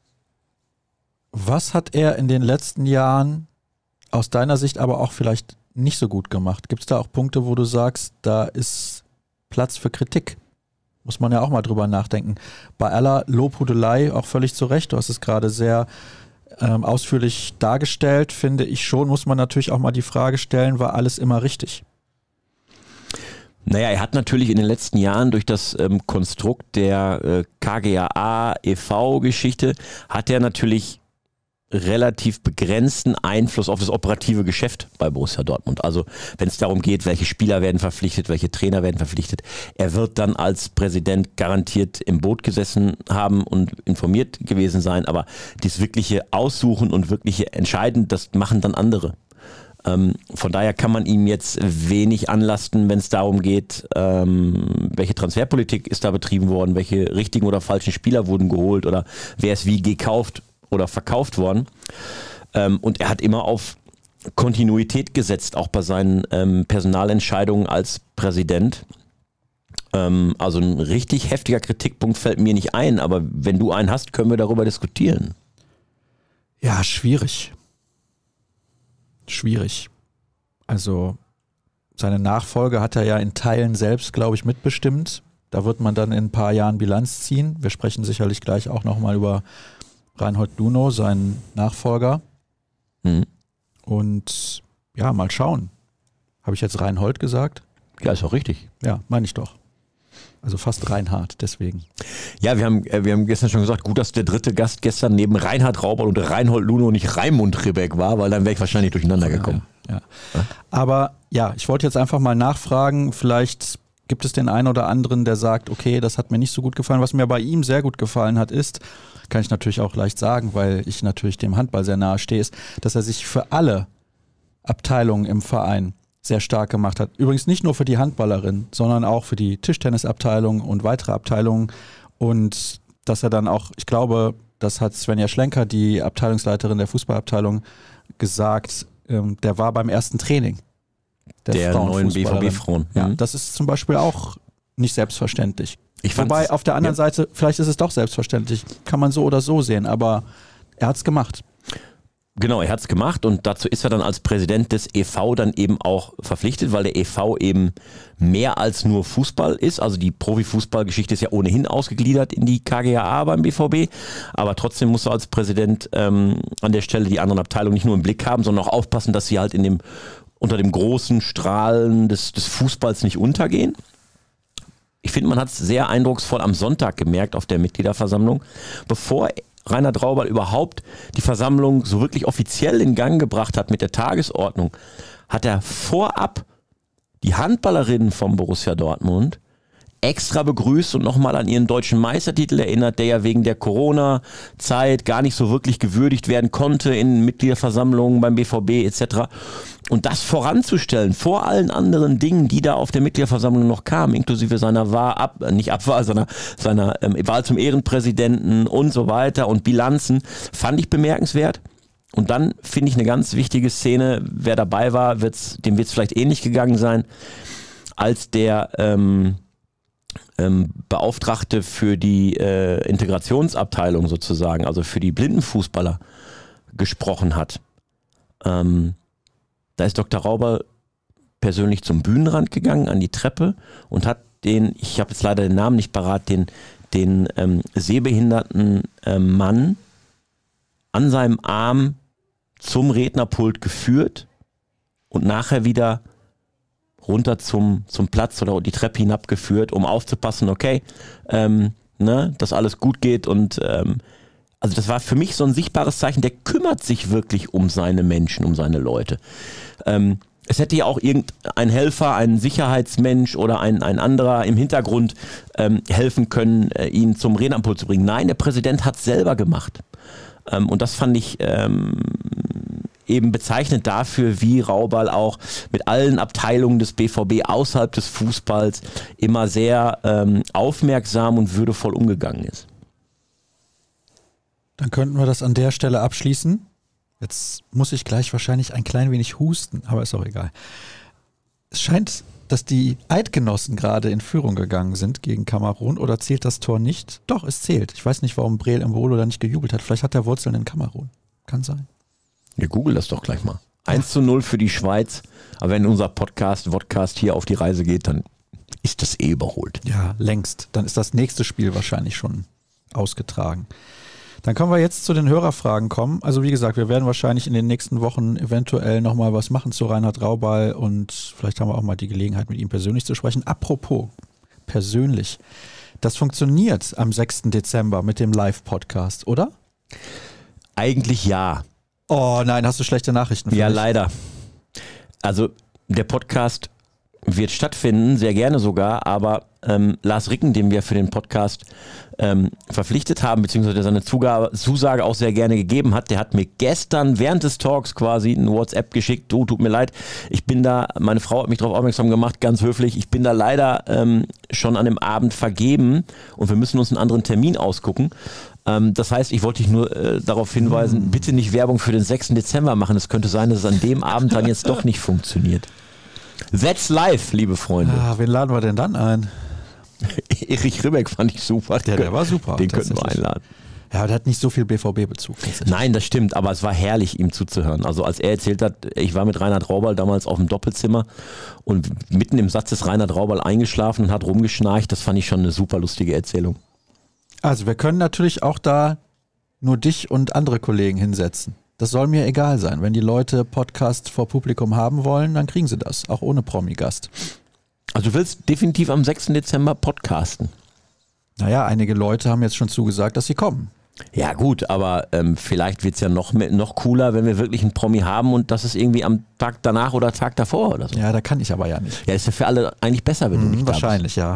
Was hat er in den letzten Jahren aus deiner Sicht aber auch vielleicht nicht so gut gemacht? Gibt es da auch Punkte, wo du sagst, da ist Platz für Kritik? Muss man ja auch mal drüber nachdenken. Bei aller Lobhudelei auch völlig zu Recht. Du hast es gerade sehr ähm, ausführlich dargestellt, finde ich schon, muss man natürlich auch mal die Frage stellen, war alles immer richtig? Naja, er hat natürlich in den letzten Jahren durch das ähm, Konstrukt der äh, K G A A e V-Geschichte hat er natürlich relativ begrenzten Einfluss auf das operative Geschäft bei Borussia Dortmund. Also wenn es darum geht, welche Spieler werden verpflichtet, welche Trainer werden verpflichtet, er wird dann als Präsident garantiert im Boot gesessen haben und informiert gewesen sein, aber das wirkliche Aussuchen und wirkliche Entscheiden, das machen dann andere. Ähm, von daher kann man ihm jetzt wenig anlasten, wenn es darum geht, ähm, welche Transferpolitik ist da betrieben worden, welche richtigen oder falschen Spieler wurden geholt oder wer ist wie gekauft oder verkauft worden. Ähm, und er hat immer auf Kontinuität gesetzt, auch bei seinen ähm, Personalentscheidungen als Präsident. Ähm, also ein richtig heftiger Kritikpunkt fällt mir nicht ein, aber wenn du einen hast, können wir darüber diskutieren. Ja, schwierig. Schwierig. Also seine Nachfolge hat er ja in Teilen selbst, glaube ich, mitbestimmt. Da wird man dann in ein paar Jahren Bilanz ziehen. Wir sprechen sicherlich gleich auch nochmal über Reinhold Lunow, seinen Nachfolger. Mhm. Und ja, mal schauen. Habe ich jetzt Reinhold gesagt? Ja, ist auch richtig. Ja, meine ich doch. Also fast Reinhard, deswegen. Ja, wir haben, wir haben gestern schon gesagt, gut, dass der dritte Gast gestern neben Reinhard Raubal und Reinhold Lunow nicht Raimund Ribbeck war, weil dann wäre ich wahrscheinlich durcheinander gekommen. Ja, ja. Ja. Aber ja, ich wollte jetzt einfach mal nachfragen, vielleicht gibt es den einen oder anderen, der sagt, okay, das hat mir nicht so gut gefallen. Was mir bei ihm sehr gut gefallen hat, ist, kann ich natürlich auch leicht sagen, weil ich natürlich dem Handball sehr nahe stehe, ist, dass er sich für alle Abteilungen im Verein sehr stark gemacht hat. Übrigens nicht nur für die Handballerin, sondern auch für die Tischtennisabteilung und weitere Abteilungen. Und dass er dann auch, ich glaube, das hat Svenja Schlenker, die Abteilungsleiterin der Fußballabteilung, gesagt, ähm, der war beim ersten Training der, der neuen B V B-Frauen. Ja, das ist zum Beispiel auch nicht selbstverständlich. Ich Wobei auf der anderen ja. Seite, vielleicht ist es doch selbstverständlich, kann man so oder so sehen, aber er hat es gemacht. Genau, er hat es gemacht und dazu ist er dann als Präsident des E V dann eben auch verpflichtet, weil der E V eben mehr als nur Fußball ist. Also die Profifußballgeschichte ist ja ohnehin ausgegliedert in die K G A A beim B V B, aber trotzdem muss er als Präsident ähm, an der Stelle die anderen Abteilungen nicht nur im Blick haben, sondern auch aufpassen, dass sie halt in dem, unter dem großen Strahlen des, des Fußballs nicht untergehen. Ich finde, man hat es sehr eindrucksvoll am Sonntag gemerkt auf der Mitgliederversammlung, bevor Reinhard Raubal überhaupt die Versammlung so wirklich offiziell in Gang gebracht hat mit der Tagesordnung, hat er vorab die Handballerinnen vom Borussia Dortmund extra begrüßt und nochmal an ihren deutschen Meistertitel erinnert, der ja wegen der Corona-Zeit gar nicht so wirklich gewürdigt werden konnte in Mitgliederversammlungen beim B V B et cetera. Und das voranzustellen vor allen anderen Dingen, die da auf der Mitgliederversammlung noch kamen, inklusive seiner Wahl, ab, nicht Abwahl, sondern seiner ähm, Wahl zum Ehrenpräsidenten und so weiter und Bilanzen, fand ich bemerkenswert. Und dann finde ich eine ganz wichtige Szene, wer dabei war, wird's, dem wird es vielleicht ähnlich gegangen sein, als der ähm, ähm, Beauftragte für die äh, Integrationsabteilung sozusagen, also für die Blindenfußballer gesprochen hat. Ähm, da ist Doktor Raubal persönlich zum Bühnenrand gegangen, an die Treppe und hat den, ich habe jetzt leider den Namen nicht parat, den, den ähm, sehbehinderten ähm, Mann an seinem Arm zum Rednerpult geführt und nachher wieder runter zum, zum Platz oder die Treppe hinabgeführt, um aufzupassen, okay, ähm, ne, dass alles gut geht und ähm, also das war für mich so ein sichtbares Zeichen, der kümmert sich wirklich um seine Menschen, um seine Leute. Ähm, es hätte ja auch irgendein Helfer, ein Sicherheitsmensch oder ein, ein anderer im Hintergrund ähm, helfen können, äh, ihn zum Rednerpult zu bringen. Nein, der Präsident hat es selber gemacht. Ähm, und das fand ich ähm, eben bezeichnend dafür, wie Raubal auch mit allen Abteilungen des B V B außerhalb des Fußballs immer sehr ähm, aufmerksam und würdevoll umgegangen ist. Dann könnten wir das an der Stelle abschließen. Jetzt muss ich gleich wahrscheinlich ein klein wenig husten, aber ist auch egal. Es scheint, dass die Eidgenossen gerade in Führung gegangen sind gegen Kamerun, oder zählt das Tor nicht? Doch, es zählt. Ich weiß nicht, warum Breel Embolo da nicht gejubelt hat. Vielleicht hat er Wurzeln in Kamerun. Kann sein. Ja, google das doch gleich mal. eins zu null für die Schweiz. Aber wenn unser Podcast, Vodcast hier auf die Reise geht, dann ist das eh überholt. Ja, längst. Dann ist das nächste Spiel wahrscheinlich schon ausgetragen. Dann können wir jetzt zu den Hörerfragen kommen. Also wie gesagt, wir werden wahrscheinlich in den nächsten Wochen eventuell nochmal was machen zu Reinhard Raubal und vielleicht haben wir auch mal die Gelegenheit, mit ihm persönlich zu sprechen. Apropos persönlich, das funktioniert am sechsten Dezember mit dem Live-Podcast, oder? Eigentlich ja. Oh nein, hast du schlechte Nachrichten für Ja, mich? leider. Also der Podcast wird stattfinden, sehr gerne sogar, aber ähm, Lars Ricken, den wir für den Podcast ähm, verpflichtet haben, beziehungsweise seine Zugabe, Zusage auch sehr gerne gegeben hat, der hat mir gestern während des Talks quasi ein WhatsApp geschickt, du, tut mir leid, ich bin da, meine Frau hat mich darauf aufmerksam gemacht, ganz höflich, ich bin da leider ähm, schon an dem Abend vergeben und wir müssen uns einen anderen Termin ausgucken. Ähm, das heißt, ich wollte dich nur äh, darauf hinweisen, hm. bitte nicht Werbung für den sechsten Dezember machen, es könnte sein, dass es an dem Abend dann jetzt doch nicht funktioniert. That's live, liebe Freunde. Ah, wen laden wir denn dann ein? Erich Ribbeck fand ich super. Der, der war super. Den könnten wir einladen. Ja, aber der hat nicht so viel B V B-Bezug. Nein, das stimmt, aber es war herrlich, ihm zuzuhören. Also als er erzählt hat, ich war mit Reinhard Raubal damals auf dem Doppelzimmer und mitten im Satz ist Reinhard Raubal eingeschlafen und hat rumgeschnarcht. Das fand ich schon eine super lustige Erzählung. Also wir können natürlich auch da nur dich und andere Kollegen hinsetzen. Das soll mir egal sein. Wenn die Leute Podcast vor Publikum haben wollen, dann kriegen sie das, auch ohne Promi-Gast. Also du willst definitiv am sechsten Dezember podcasten? Naja, einige Leute haben jetzt schon zugesagt, dass sie kommen. Ja gut, aber ähm, vielleicht wird es ja noch, noch cooler, wenn wir wirklich einen Promi haben und das ist irgendwie am Tag danach oder Tag davor oder so. Ja, da kann ich aber ja nicht. Ja, ist ja für alle eigentlich besser, wenn mhm, du nicht da bist. Wahrscheinlich, ja.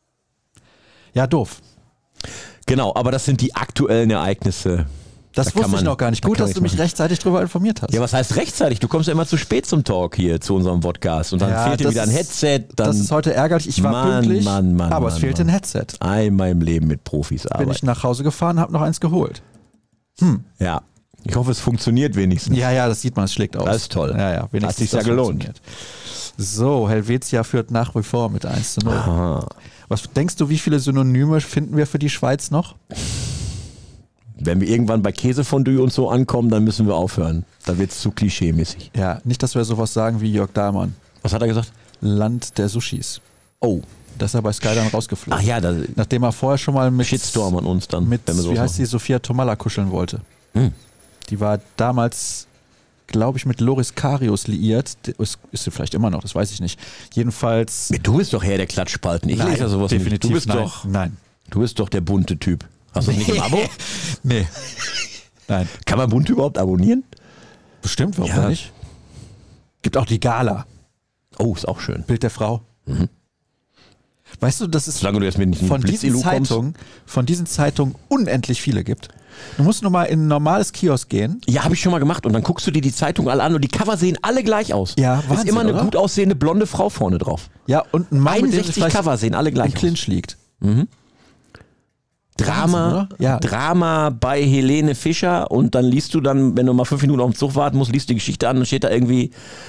Ja, doof. Genau, aber das sind die aktuellen Ereignisse. Das da wusste man, ich noch gar nicht. Gut, da dass du mich machen. rechtzeitig darüber informiert hast. Ja, was heißt rechtzeitig? Du kommst ja immer zu spät zum Talk hier, zu unserem Podcast. Und dann ja, fehlt dir wieder ein Headset. Dann das ist heute ärgerlich. Ich war Mann, pünktlich, Mann, Mann, aber Mann, es fehlte Mann. ein Headset. Einmal im Leben mit Profis arbeiten. Bin ich nach Hause gefahren, habe noch eins geholt. Hm. Ja, ich hoffe, es funktioniert wenigstens. Ja, ja, das sieht man, es schlägt aus. Das ist toll. Ja, ja, wenigstens hat sich ja gelohnt. So, Helvetia führt nach wie vor mit eins zu null. Aha. Was denkst du, wie viele Synonyme finden wir für die Schweiz noch? Wenn wir irgendwann bei Käsefondue und so ankommen, dann müssen wir aufhören. Da wird es zu klischee-mäßig. Ja, nicht, dass wir sowas sagen wie Jörg Dahlmann. Was hat er gesagt? Land der Sushis. Oh. Da ist er bei Sky dann rausgeflogen. Ach ja, da Nachdem er vorher schon mal mit Shitstorm an uns dann. mit, wenn wir wie sowas heißt die, machen. Sophia Tomalla kuscheln wollte. Hm. Die war damals, glaube ich, mit Loris Karius liiert. Die Ist, ist sie vielleicht immer noch, das weiß ich nicht. Jedenfalls. Du bist doch Herr der Klatschspalten. Ich Nein, lese ja sowas definitiv nicht. Du bist nein. doch, Nein. du bist doch der bunte Typ. Hast du das nicht im Abo? Nee. Nein. Kann man Bunte überhaupt abonnieren? Bestimmt, warum Ja. nicht? Gibt auch die Gala. Oh, ist auch schön. Bild der Frau. Mhm. Weißt du, dass es Solange du jetzt mit einem von diesen, Blitz-Elu kommst. Zeitungen, von diesen Zeitungen unendlich viele gibt? Du musst nur mal in ein normales Kiosk gehen. Ja, habe ich schon mal gemacht. Und dann guckst du dir die Zeitung alle an und die Cover sehen alle gleich aus. Ja, ist Wahnsinn, immer eine oder? gut aussehende blonde Frau vorne drauf. Ja, und ein Mann, mit dem sich einundsechzig vielleicht Cover sehen alle im gleich aus. Clinch liegt. Drama, Wahnsinn, oder? Ja. Drama bei Helene Fischer und dann liest du dann, wenn du mal fünf Minuten auf den Zug warten musst, liest die Geschichte an und steht da irgendwie,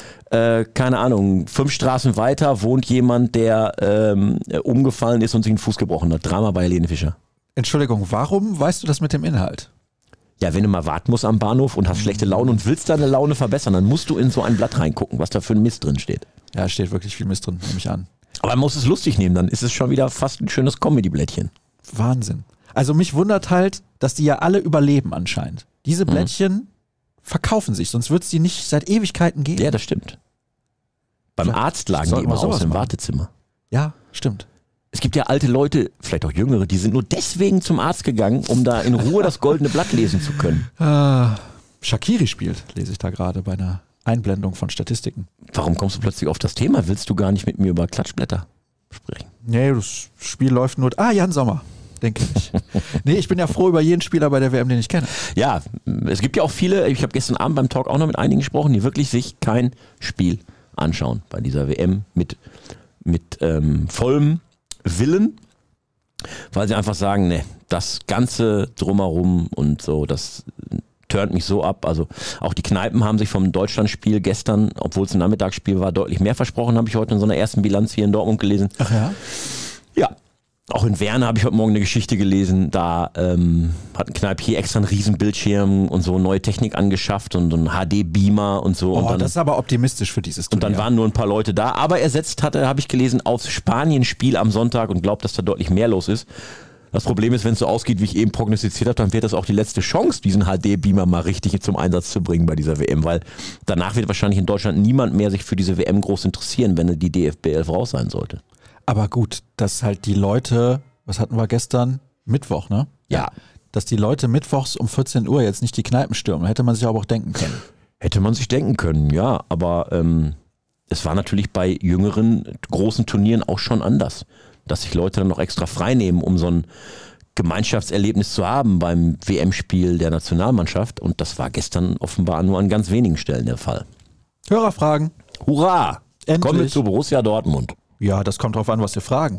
äh, keine Ahnung, fünf Straßen weiter wohnt jemand, der ähm, umgefallen ist und sich den Fuß gebrochen hat. Drama bei Helene Fischer. Entschuldigung, warum weißt du das mit dem Inhalt? Ja, wenn du mal warten musst am Bahnhof und hast schlechte Laune und willst deine Laune verbessern, dann musst du in so ein Blatt reingucken, was da für ein Mist drin steht. Ja, steht wirklich viel Mist drin, nehme ich an. Aber man muss es lustig nehmen, dann ist es schon wieder fast ein schönes Comedy-Blättchen. Wahnsinn. Also mich wundert halt, dass die ja alle überleben anscheinend. Diese Blättchen verkaufen sich, sonst wird es die nicht seit Ewigkeiten geben. Ja, das stimmt. Beim Vielleicht Arzt lagen die sollten wir immer sowas aus im machen. Wartezimmer. Ja, stimmt. Es gibt ja alte Leute, vielleicht auch jüngere, die sind nur deswegen zum Arzt gegangen, um da in Ruhe das goldene Blatt lesen zu können. Äh, Shaqiri spielt, lese ich da gerade bei einer Einblendung von Statistiken. Warum kommst du plötzlich auf das Thema? Willst du gar nicht mit mir über Klatschblätter sprechen? Nee, das Spiel läuft nur. Ah, Jan Sommer, denke ich. Nee, ich bin ja froh über jeden Spieler bei der W M, den ich kenne. Ja, es gibt ja auch viele, ich habe gestern Abend beim Talk auch noch mit einigen gesprochen, die wirklich sich kein Spiel anschauen bei dieser W M mit, mit ähm, vollem Willen, weil sie einfach sagen, ne, das Ganze drumherum und so, das turnt mich so ab. Also auch die Kneipen haben sich vom Deutschlandspiel gestern, obwohl es ein Nachmittagsspiel war, deutlich mehr versprochen, habe ich heute in so einer ersten Bilanz hier in Dortmund gelesen. Ach ja? Ja. Auch in Werne habe ich heute Morgen eine Geschichte gelesen, da ähm, hat ein Kneipier extra einen riesen Bildschirm und so neue Technik angeschafft und so einen H D-Beamer und so. Oh, und dann, das ist aber optimistisch für dieses und Turnier. dann waren nur ein paar Leute da, aber er setzt hatte, habe ich gelesen, aufs Spanien-Spiel am Sonntag und glaubt, dass da deutlich mehr los ist. Das Problem ist, wenn es so ausgeht, wie ich eben prognostiziert habe, dann wird das auch die letzte Chance, diesen H D-Beamer mal richtig zum Einsatz zu bringen bei dieser W M, weil danach wird wahrscheinlich in Deutschland niemand mehr sich für diese W M groß interessieren, wenn die D F B elf raus sein sollte. Aber gut, dass halt die Leute, was hatten wir gestern? Mittwoch, ne? Ja. Dass die Leute mittwochs um vierzehn Uhr jetzt nicht die Kneipen stürmen, hätte man sich aber auch denken können. Hätte man sich denken können, ja, aber ähm, es war natürlich bei jüngeren großen Turnieren auch schon anders, dass sich Leute dann noch extra frei nehmen, um so ein Gemeinschaftserlebnis zu haben beim W M-Spiel der Nationalmannschaft und das war gestern offenbar nur an ganz wenigen Stellen der Fall. Hörerfragen. Hurra! Endlich. Kommen wir zu Borussia Dortmund. Ja, das kommt drauf an, was wir fragen.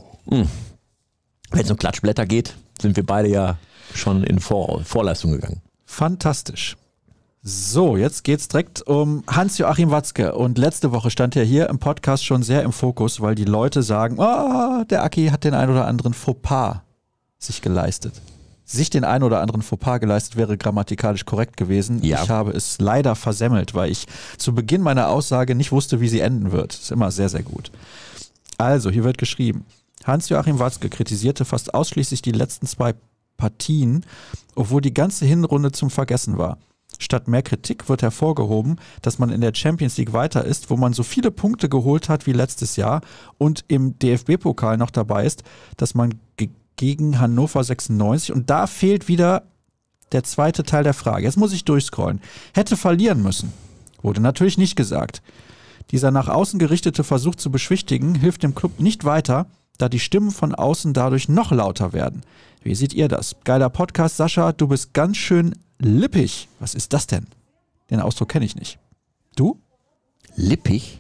Wenn es um Klatschblätter geht, sind wir beide ja schon in Vor Vorleistung gegangen. Fantastisch. So, jetzt geht's direkt um Hans-Joachim Watzke. Und letzte Woche stand er hier im Podcast schon sehr im Fokus, weil die Leute sagen, oh, der Aki hat den ein oder anderen Fauxpas sich geleistet. Sich den ein oder anderen Fauxpas geleistet wäre grammatikalisch korrekt gewesen. Ja. Ich habe es leider versemmelt, weil ich zu Beginn meiner Aussage nicht wusste, wie sie enden wird. Ist immer sehr, sehr gut. Also, hier wird geschrieben, Hans-Joachim Watzke kritisierte fast ausschließlich die letzten zwei Partien, obwohl die ganze Hinrunde zum Vergessen war. Statt mehr Kritik wird hervorgehoben, dass man in der Champions League weiter ist, wo man so viele Punkte geholt hat wie letztes Jahr und im D F B-Pokal noch dabei ist, dass man ge- gegen Hannover sechsundneunzig und da fehlt wieder der zweite Teil der Frage. Jetzt muss ich durchscrollen. Hätte verlieren müssen. Wurde natürlich nicht gesagt. Dieser nach außen gerichtete Versuch zu beschwichtigen hilft dem Club nicht weiter, da die Stimmen von außen dadurch noch lauter werden. Wie seht ihr das? Geiler Podcast, Sascha, du bist ganz schön lippig. Was ist das denn? Den Ausdruck kenne ich nicht. Du? Lippig?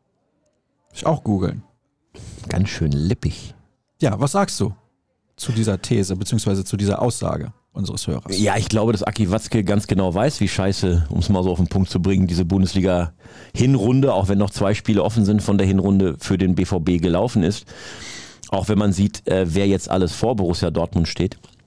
Ich auch googeln. Ganz schön lippig. Ja, was sagst du zu dieser These, beziehungsweise zu dieser Aussage unseres Hörers? Ja, ich glaube, dass Aki Watzke ganz genau weiß, wie scheiße, um es mal so auf den Punkt zu bringen, diese Bundesliga-Hinrunde, auch wenn noch zwei Spiele offen sind von der Hinrunde, für den B V B gelaufen ist. Auch wenn man sieht, äh, wer jetzt alles vor Borussia Dortmund steht.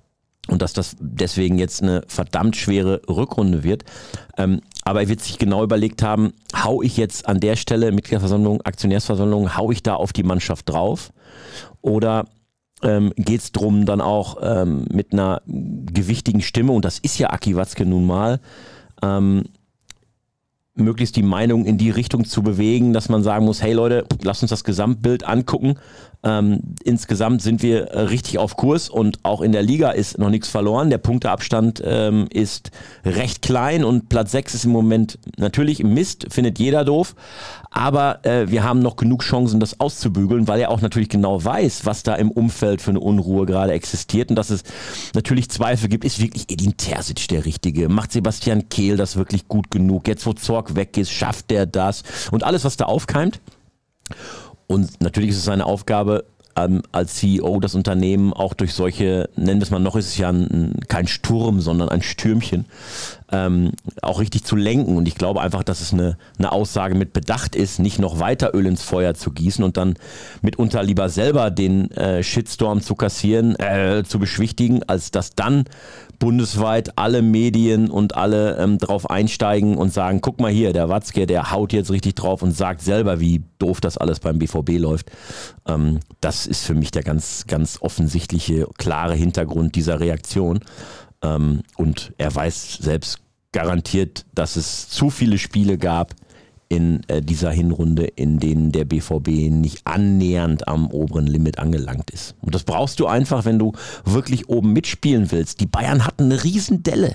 und dass das deswegen jetzt eine verdammt schwere Rückrunde wird. Ähm, aber er wird sich genau überlegt haben, hau ich jetzt an der Stelle, Mitgliederversammlung, Aktionärsversammlung, hau ich da auf die Mannschaft drauf? Oder ähm, geht es darum, dann auch ähm, mit einer gewichtigen Stimme, und das ist ja Aki Watzke nun mal, ähm, möglichst die Meinung in die Richtung zu bewegen, dass man sagen muss, hey Leute, lasst uns das Gesamtbild angucken. Ähm, insgesamt sind wir äh, richtig auf Kurs und auch in der Liga ist noch nichts verloren. Der Punkteabstand ähm, ist recht klein und Platz sechs ist im Moment natürlich Mist, findet jeder doof. Aber äh, wir haben noch genug Chancen, das auszubügeln, weil er auch natürlich genau weiß, was da im Umfeld für eine Unruhe gerade existiert und dass es natürlich Zweifel gibt. Ist wirklich Edin Terzic der Richtige? Macht Sebastian Kehl das wirklich gut genug? Jetzt wo Zorc weg ist, schafft der das? Und alles, was da aufkeimt. Und natürlich ist es seine Aufgabe, ähm, als C E O das Unternehmen auch durch solche, nennen wir es mal, noch ist es ja ein, kein Sturm, sondern ein Stürmchen, ähm, auch richtig zu lenken. Und ich glaube einfach, dass es eine, eine Aussage mit Bedacht ist, nicht noch weiter Öl ins Feuer zu gießen und dann mitunter lieber selber den äh, Shitstorm zu kassieren, äh, zu beschwichtigen, als dass dann bundesweit alle Medien und alle ähm, drauf einsteigen und sagen, guck mal hier, der Watzke, der haut jetzt richtig drauf und sagt selber, wie doof das alles beim B V B läuft. Ähm, das ist für mich der ganz, ganz offensichtliche, klare Hintergrund dieser Reaktion. Ähm, und er weiß selbst garantiert, dass es zu viele Spiele gab in äh, dieser Hinrunde, in denen der B V B nicht annähernd am oberen Limit angelangt ist. Und das brauchst du einfach, wenn du wirklich oben mitspielen willst. Die Bayern hatten eine Riesendelle.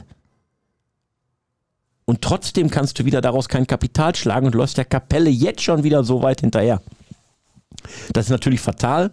Und trotzdem kannst du wieder daraus kein Kapital schlagen und läufst der Kapelle jetzt schon wieder so weit hinterher. Das ist natürlich fatal,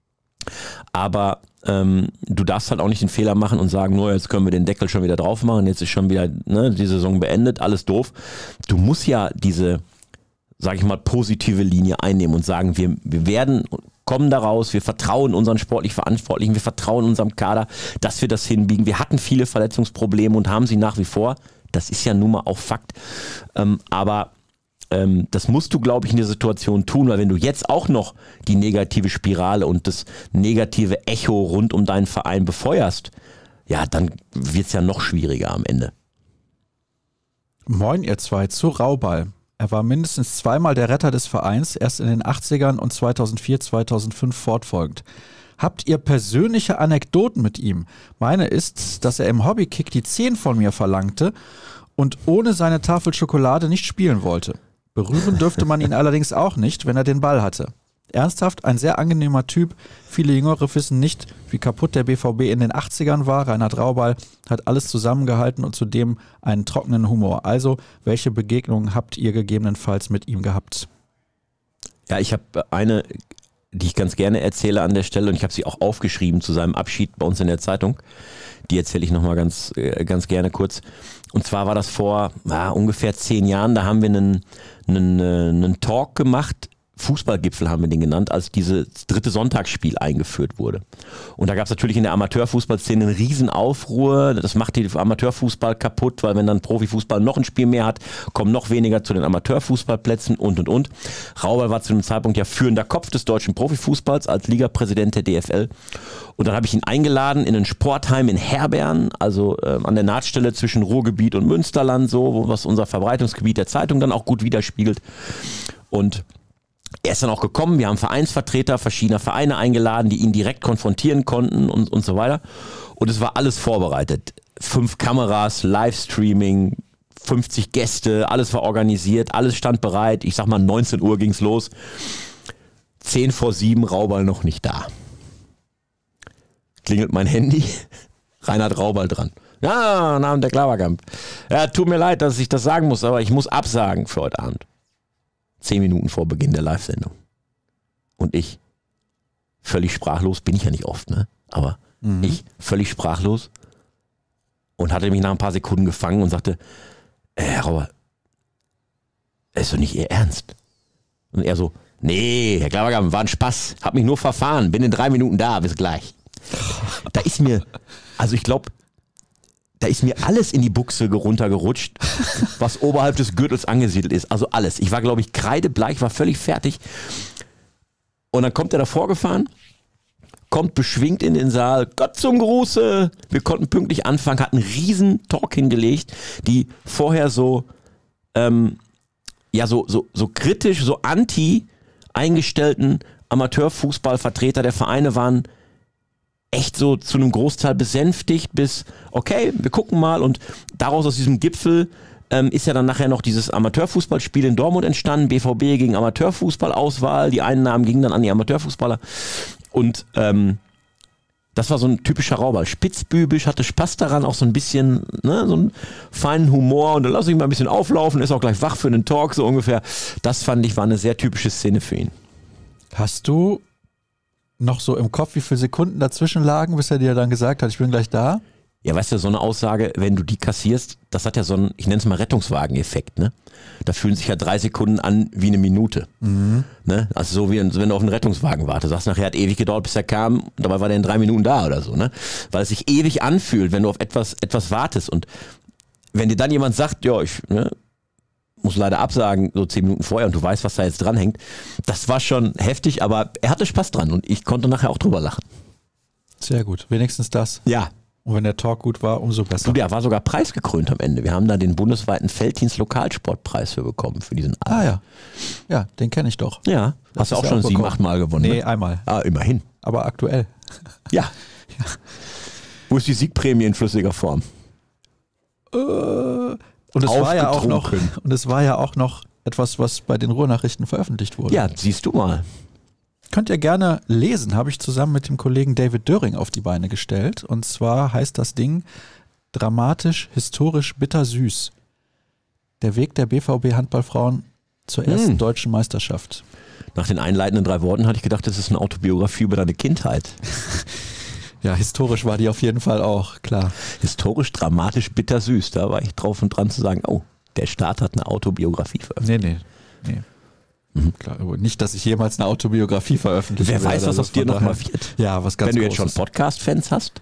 aber ähm, du darfst halt auch nicht den Fehler machen und sagen, nur jetzt können wir den Deckel schon wieder drauf machen, jetzt ist schon wieder ne, die Saison beendet, alles doof. Du musst ja diese, sag ich mal, positive Linie einnehmen und sagen, wir, wir werden, kommen da raus, wir vertrauen unseren sportlich Verantwortlichen, wir vertrauen unserem Kader, dass wir das hinbiegen. Wir hatten viele Verletzungsprobleme und haben sie nach wie vor. Das ist ja nun mal auch Fakt. Ähm, aber ähm, das musst du, glaube ich, in der Situation tun, weil wenn du jetzt auch noch die negative Spirale und das negative Echo rund um deinen Verein befeuerst, ja, dann wird es ja noch schwieriger am Ende. Moin ihr zwei, zu Raubal. Er war mindestens zweimal der Retter des Vereins, erst in den achtzigern und zweitausendvier, zweitausendfünf fortfolgend. Habt ihr persönliche Anekdoten mit ihm? Meine ist, dass er im Hobbykick die zehn von mir verlangte und ohne seine Tafel Schokolade nicht spielen wollte. Berühren dürfte man ihn allerdings auch nicht, wenn er den Ball hatte. Ernsthaft, ein sehr angenehmer Typ. Viele Jüngere wissen nicht, wie kaputt der B V B in den achtzigern war. Reinhard Raubal hat alles zusammengehalten und zudem einen trockenen Humor. Also, welche Begegnungen habt ihr gegebenenfalls mit ihm gehabt? Ja, ich habe eine, die ich ganz gerne erzähle an der Stelle und ich habe sie auch aufgeschrieben zu seinem Abschied bei uns in der Zeitung. Die erzähle ich nochmal ganz, ganz gerne kurz. Und zwar war das vor ja, ungefähr zehn Jahren, da haben wir einen, einen, einen Talk gemacht, Fußballgipfel haben wir den genannt, als dieses dritte Sonntagsspiel eingeführt wurde. Und da gab es natürlich in der Amateurfußballszene einen riesen Aufruhr. Das macht den Amateurfußball kaputt, weil wenn dann Profifußball noch ein Spiel mehr hat, kommen noch weniger zu den Amateurfußballplätzen und, und, und. Raubal war zu dem Zeitpunkt ja führender Kopf des deutschen Profifußballs als Ligapräsident der D F L. Und dann habe ich ihn eingeladen in ein Sportheim in Herbern, also äh, an der Nahtstelle zwischen Ruhrgebiet und Münsterland, so was unser Verbreitungsgebiet der Zeitung dann auch gut widerspiegelt. Und er ist dann auch gekommen, wir haben Vereinsvertreter verschiedener Vereine eingeladen, die ihn direkt konfrontieren konnten und, und so weiter. Und es war alles vorbereitet. Fünf Kameras, Livestreaming, fünfzig Gäste, alles war organisiert, alles stand bereit. Ich sag mal, neunzehn Uhr ging's los. Zehn vor sieben, Raubal noch nicht da. Klingelt mein Handy, Reinhard Raubal dran. Ja, Namen der Klaverkamp. Ja, tut mir leid, dass ich das sagen muss, aber ich muss absagen für heute Abend. Zehn Minuten vor Beginn der Live-Sendung. Und ich, völlig sprachlos, bin ich ja nicht oft, ne? Aber mhm. ich, völlig sprachlos und hatte mich nach ein paar Sekunden gefangen und sagte, äh, Herr Raubal, das ist doch nicht Ihr Ernst. Und er so, nee, Herr Klaverkamp, war ein Spaß, hab mich nur verfahren, bin in drei Minuten da, bis gleich. Da ist mir, also ich glaube, da ist mir alles in die Buchse runtergerutscht, was oberhalb des Gürtels angesiedelt ist. Also alles. Ich war, glaube ich, kreidebleich, war völlig fertig. Und dann kommt er davor gefahren kommt beschwingt in den Saal, Gott zum Gruße. Wir konnten pünktlich anfangen, hatten einen riesen Talk hingelegt, die vorher so, ähm, ja, so, so, so kritisch, so anti eingestellten Amateurfußballvertreter der Vereine waren echt so zu einem Großteil besänftigt bis, okay, wir gucken mal, und daraus aus diesem Gipfel ähm, ist ja dann nachher noch dieses Amateurfußballspiel in Dortmund entstanden, B V B gegen Amateurfußballauswahl, die Einnahmen gingen dann an die Amateurfußballer und ähm, das war so ein typischer Rauber, spitzbübisch, hatte Spaß daran, auch so ein bisschen, ne, so einen feinen Humor, und dann lass ich mal ein bisschen auflaufen, ist auch gleich wach für den Talk, so ungefähr. Das fand ich war eine sehr typische Szene für ihn. Hast du noch so im Kopf, wie viele Sekunden dazwischen lagen, bis er dir dann gesagt hat, ich bin gleich da? Ja, weißt du, so eine Aussage, wenn du die kassierst, das hat ja so einen, ich nenne es mal Rettungswagen-Effekt, ne? Da fühlen sich ja drei Sekunden an wie eine Minute. Mhm. Ne? Also so wie wenn du auf einen Rettungswagen wartest. Du sagst nachher, hat ewig gedauert, bis er kam, dabei war der in drei Minuten da oder so, ne? Weil es sich ewig anfühlt, wenn du auf etwas, etwas wartest. Und wenn dir dann jemand sagt, ja, ich, ne, muss leider absagen, so zehn Minuten vorher, und du weißt, was da jetzt dranhängt, das war schon heftig, aber er hatte Spaß dran und ich konnte nachher auch drüber lachen. Sehr gut, wenigstens das. Ja. Und wenn der Talk gut war, umso besser. Du, der war sogar preisgekrönt am Ende. Wir haben da den bundesweiten Felddienst Lokalsportpreis für bekommen, für diesen Abend. Ah ja, ja, den kenne ich doch. Ja, das hast du auch schon sieben, acht Mal gewonnen? Nee, ne? einmal. Ah, immerhin. Aber aktuell. Ja. ja. Wo ist die Siegprämie in flüssiger Form? Äh, und es war ja auch noch, und es war ja auch noch etwas, was bei den Ruhrnachrichten veröffentlicht wurde. Ja, siehst du mal. Könnt ihr gerne lesen, habe ich zusammen mit dem Kollegen David Döring auf die Beine gestellt. Und zwar heißt das Ding dramatisch, historisch, bittersüß. Der Weg der B V B-Handballfrauen zur ersten hm. deutschen Meisterschaft. Nach den einleitenden drei Worten hatte ich gedacht, das ist eine Autobiografie über deine Kindheit. Ja, historisch war die auf jeden Fall auch, klar. Historisch, dramatisch, bittersüß. Da war ich drauf und dran zu sagen, oh, der Staat hat eine Autobiografie veröffentlicht. Nee, nee, nee. Mhm. Klar, nicht, dass ich jemals eine Autobiografie veröffentliche. Wer weiß, was aus dir noch mal wird. Ja, was ganz Wenn du Großes. jetzt schon Podcast-Fans hast?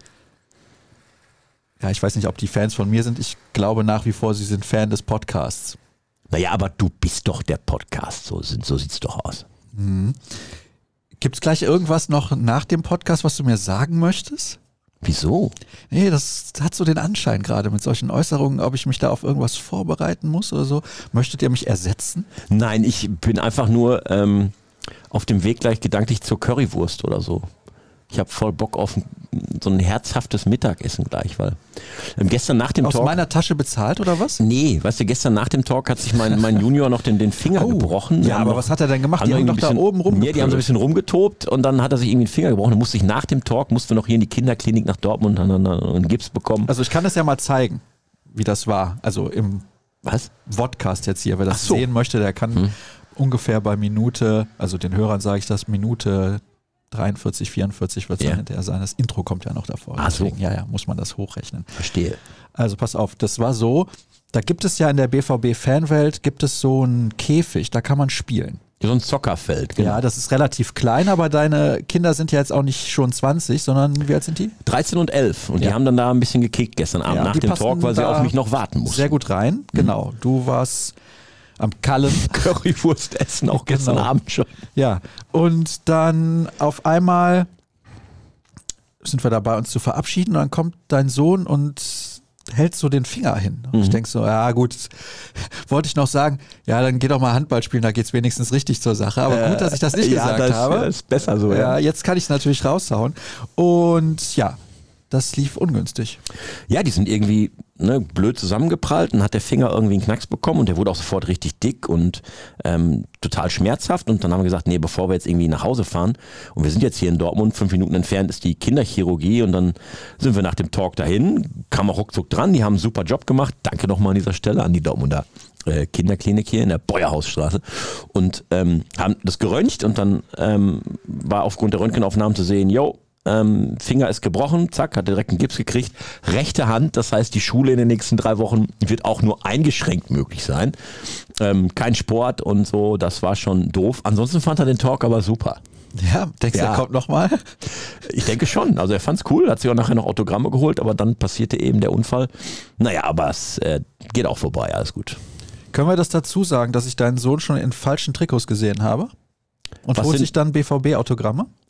Ja, ich weiß nicht, ob die Fans von mir sind. Ich glaube nach wie vor, sie sind Fan des Podcasts. Naja, aber du bist doch der Podcast. So, so sieht es doch aus. Mhm. Gibt es gleich irgendwas noch nach dem Podcast, was du mir sagen möchtest? Wieso? Nee, das hat so den Anschein gerade mit solchen Äußerungen, ob ich mich da auf irgendwas vorbereiten muss oder so. Möchtet ihr mich ersetzen? Nein, ich bin einfach nur ähm, auf dem Weg gleich gedanklich zur Currywurst oder so. Ich habe voll Bock auf ein, so ein herzhaftes Mittagessen gleich, weil ähm, gestern nach dem Aus Talk... Aus meiner Tasche bezahlt oder was? Nee, weißt du, gestern nach dem Talk hat sich mein, mein Junior noch den, den Finger oh, gebrochen. Ja, aber noch, was hat er denn gemacht? Die haben doch da oben rumgetobt. Nee, die haben so ein bisschen rumgetobt und dann hat er sich irgendwie den Finger gebrochen. Dann musste ich nach dem Talk, mussten wir noch hier in die Kinderklinik nach Dortmund und dann einen Gips bekommen. Also ich kann das ja mal zeigen, wie das war. Also im was? Podcast jetzt hier. Wer das so. sehen möchte, der kann hm. ungefähr bei Minute, also den Hörern sage ich das, Minute dreiundvierzig, vierundvierzig wird es ja. hinterher sein. Das Intro kommt ja noch davor. Ach Deswegen, so. ja, ja, muss man das hochrechnen. Verstehe. Also pass auf, das war so, da gibt es ja in der B V B-Fanwelt, gibt es so einen Käfig, da kann man spielen. So ein Zockerfeld, genau. Ja, das ist relativ klein, aber deine Kinder sind ja jetzt auch nicht schon zwanzig, sondern wie alt sind die? dreizehn und elf und ja. die haben dann da ein bisschen gekickt gestern Abend ja, nach dem Talk, weil sie auf mich noch warten mussten. Sehr gut rein, genau. Mhm. Du warst am Kallen. Currywurst essen, auch gestern genau. Abend schon. Ja, und dann auf einmal sind wir dabei, uns zu verabschieden und dann kommt dein Sohn und hält so den Finger hin. Und mhm. ich denke so, ja gut, wollte ich noch sagen, ja dann geh doch mal Handball spielen, da geht es wenigstens richtig zur Sache. Aber äh, gut, dass ich das nicht ja, gesagt das, habe. Ja, das ist besser so. Ja, ja jetzt kann ich es natürlich raushauen. Und ja, das lief ungünstig. Ja, die sind irgendwie ne, blöd zusammengeprallt und hat der Finger irgendwie einen Knacks bekommen und der wurde auch sofort richtig dick und ähm, total schmerzhaft und dann haben wir gesagt, nee, bevor wir jetzt irgendwie nach Hause fahren und wir sind jetzt hier in Dortmund, fünf Minuten entfernt ist die Kinderchirurgie und dann sind wir nach dem Talk dahin, kam auch ruckzuck dran, die haben einen super Job gemacht, danke nochmal an dieser Stelle an die Dortmunder äh, Kinderklinik hier in der Beuerhausstraße und ähm, haben das geröntgt und dann ähm, war aufgrund der Röntgenaufnahmen zu sehen, yo, Ähm, Finger ist gebrochen, zack, hat direkt einen Gips gekriegt. Rechte Hand, das heißt, die Schule in den nächsten drei Wochen wird auch nur eingeschränkt möglich sein. Ähm, kein Sport und so, das war schon doof. Ansonsten fand er den Talk aber super. Ja, denkst du, ja. er kommt nochmal? Ich denke schon. Also er fand's cool, hat sich auch nachher noch Autogramme geholt, aber dann passierte eben der Unfall. Naja, aber es äh, geht auch vorbei, alles gut. Können wir das dazu sagen, dass ich deinen Sohn schon in falschen Trikots gesehen habe? Und Was holt sind- sich dann B V B-Autogramme?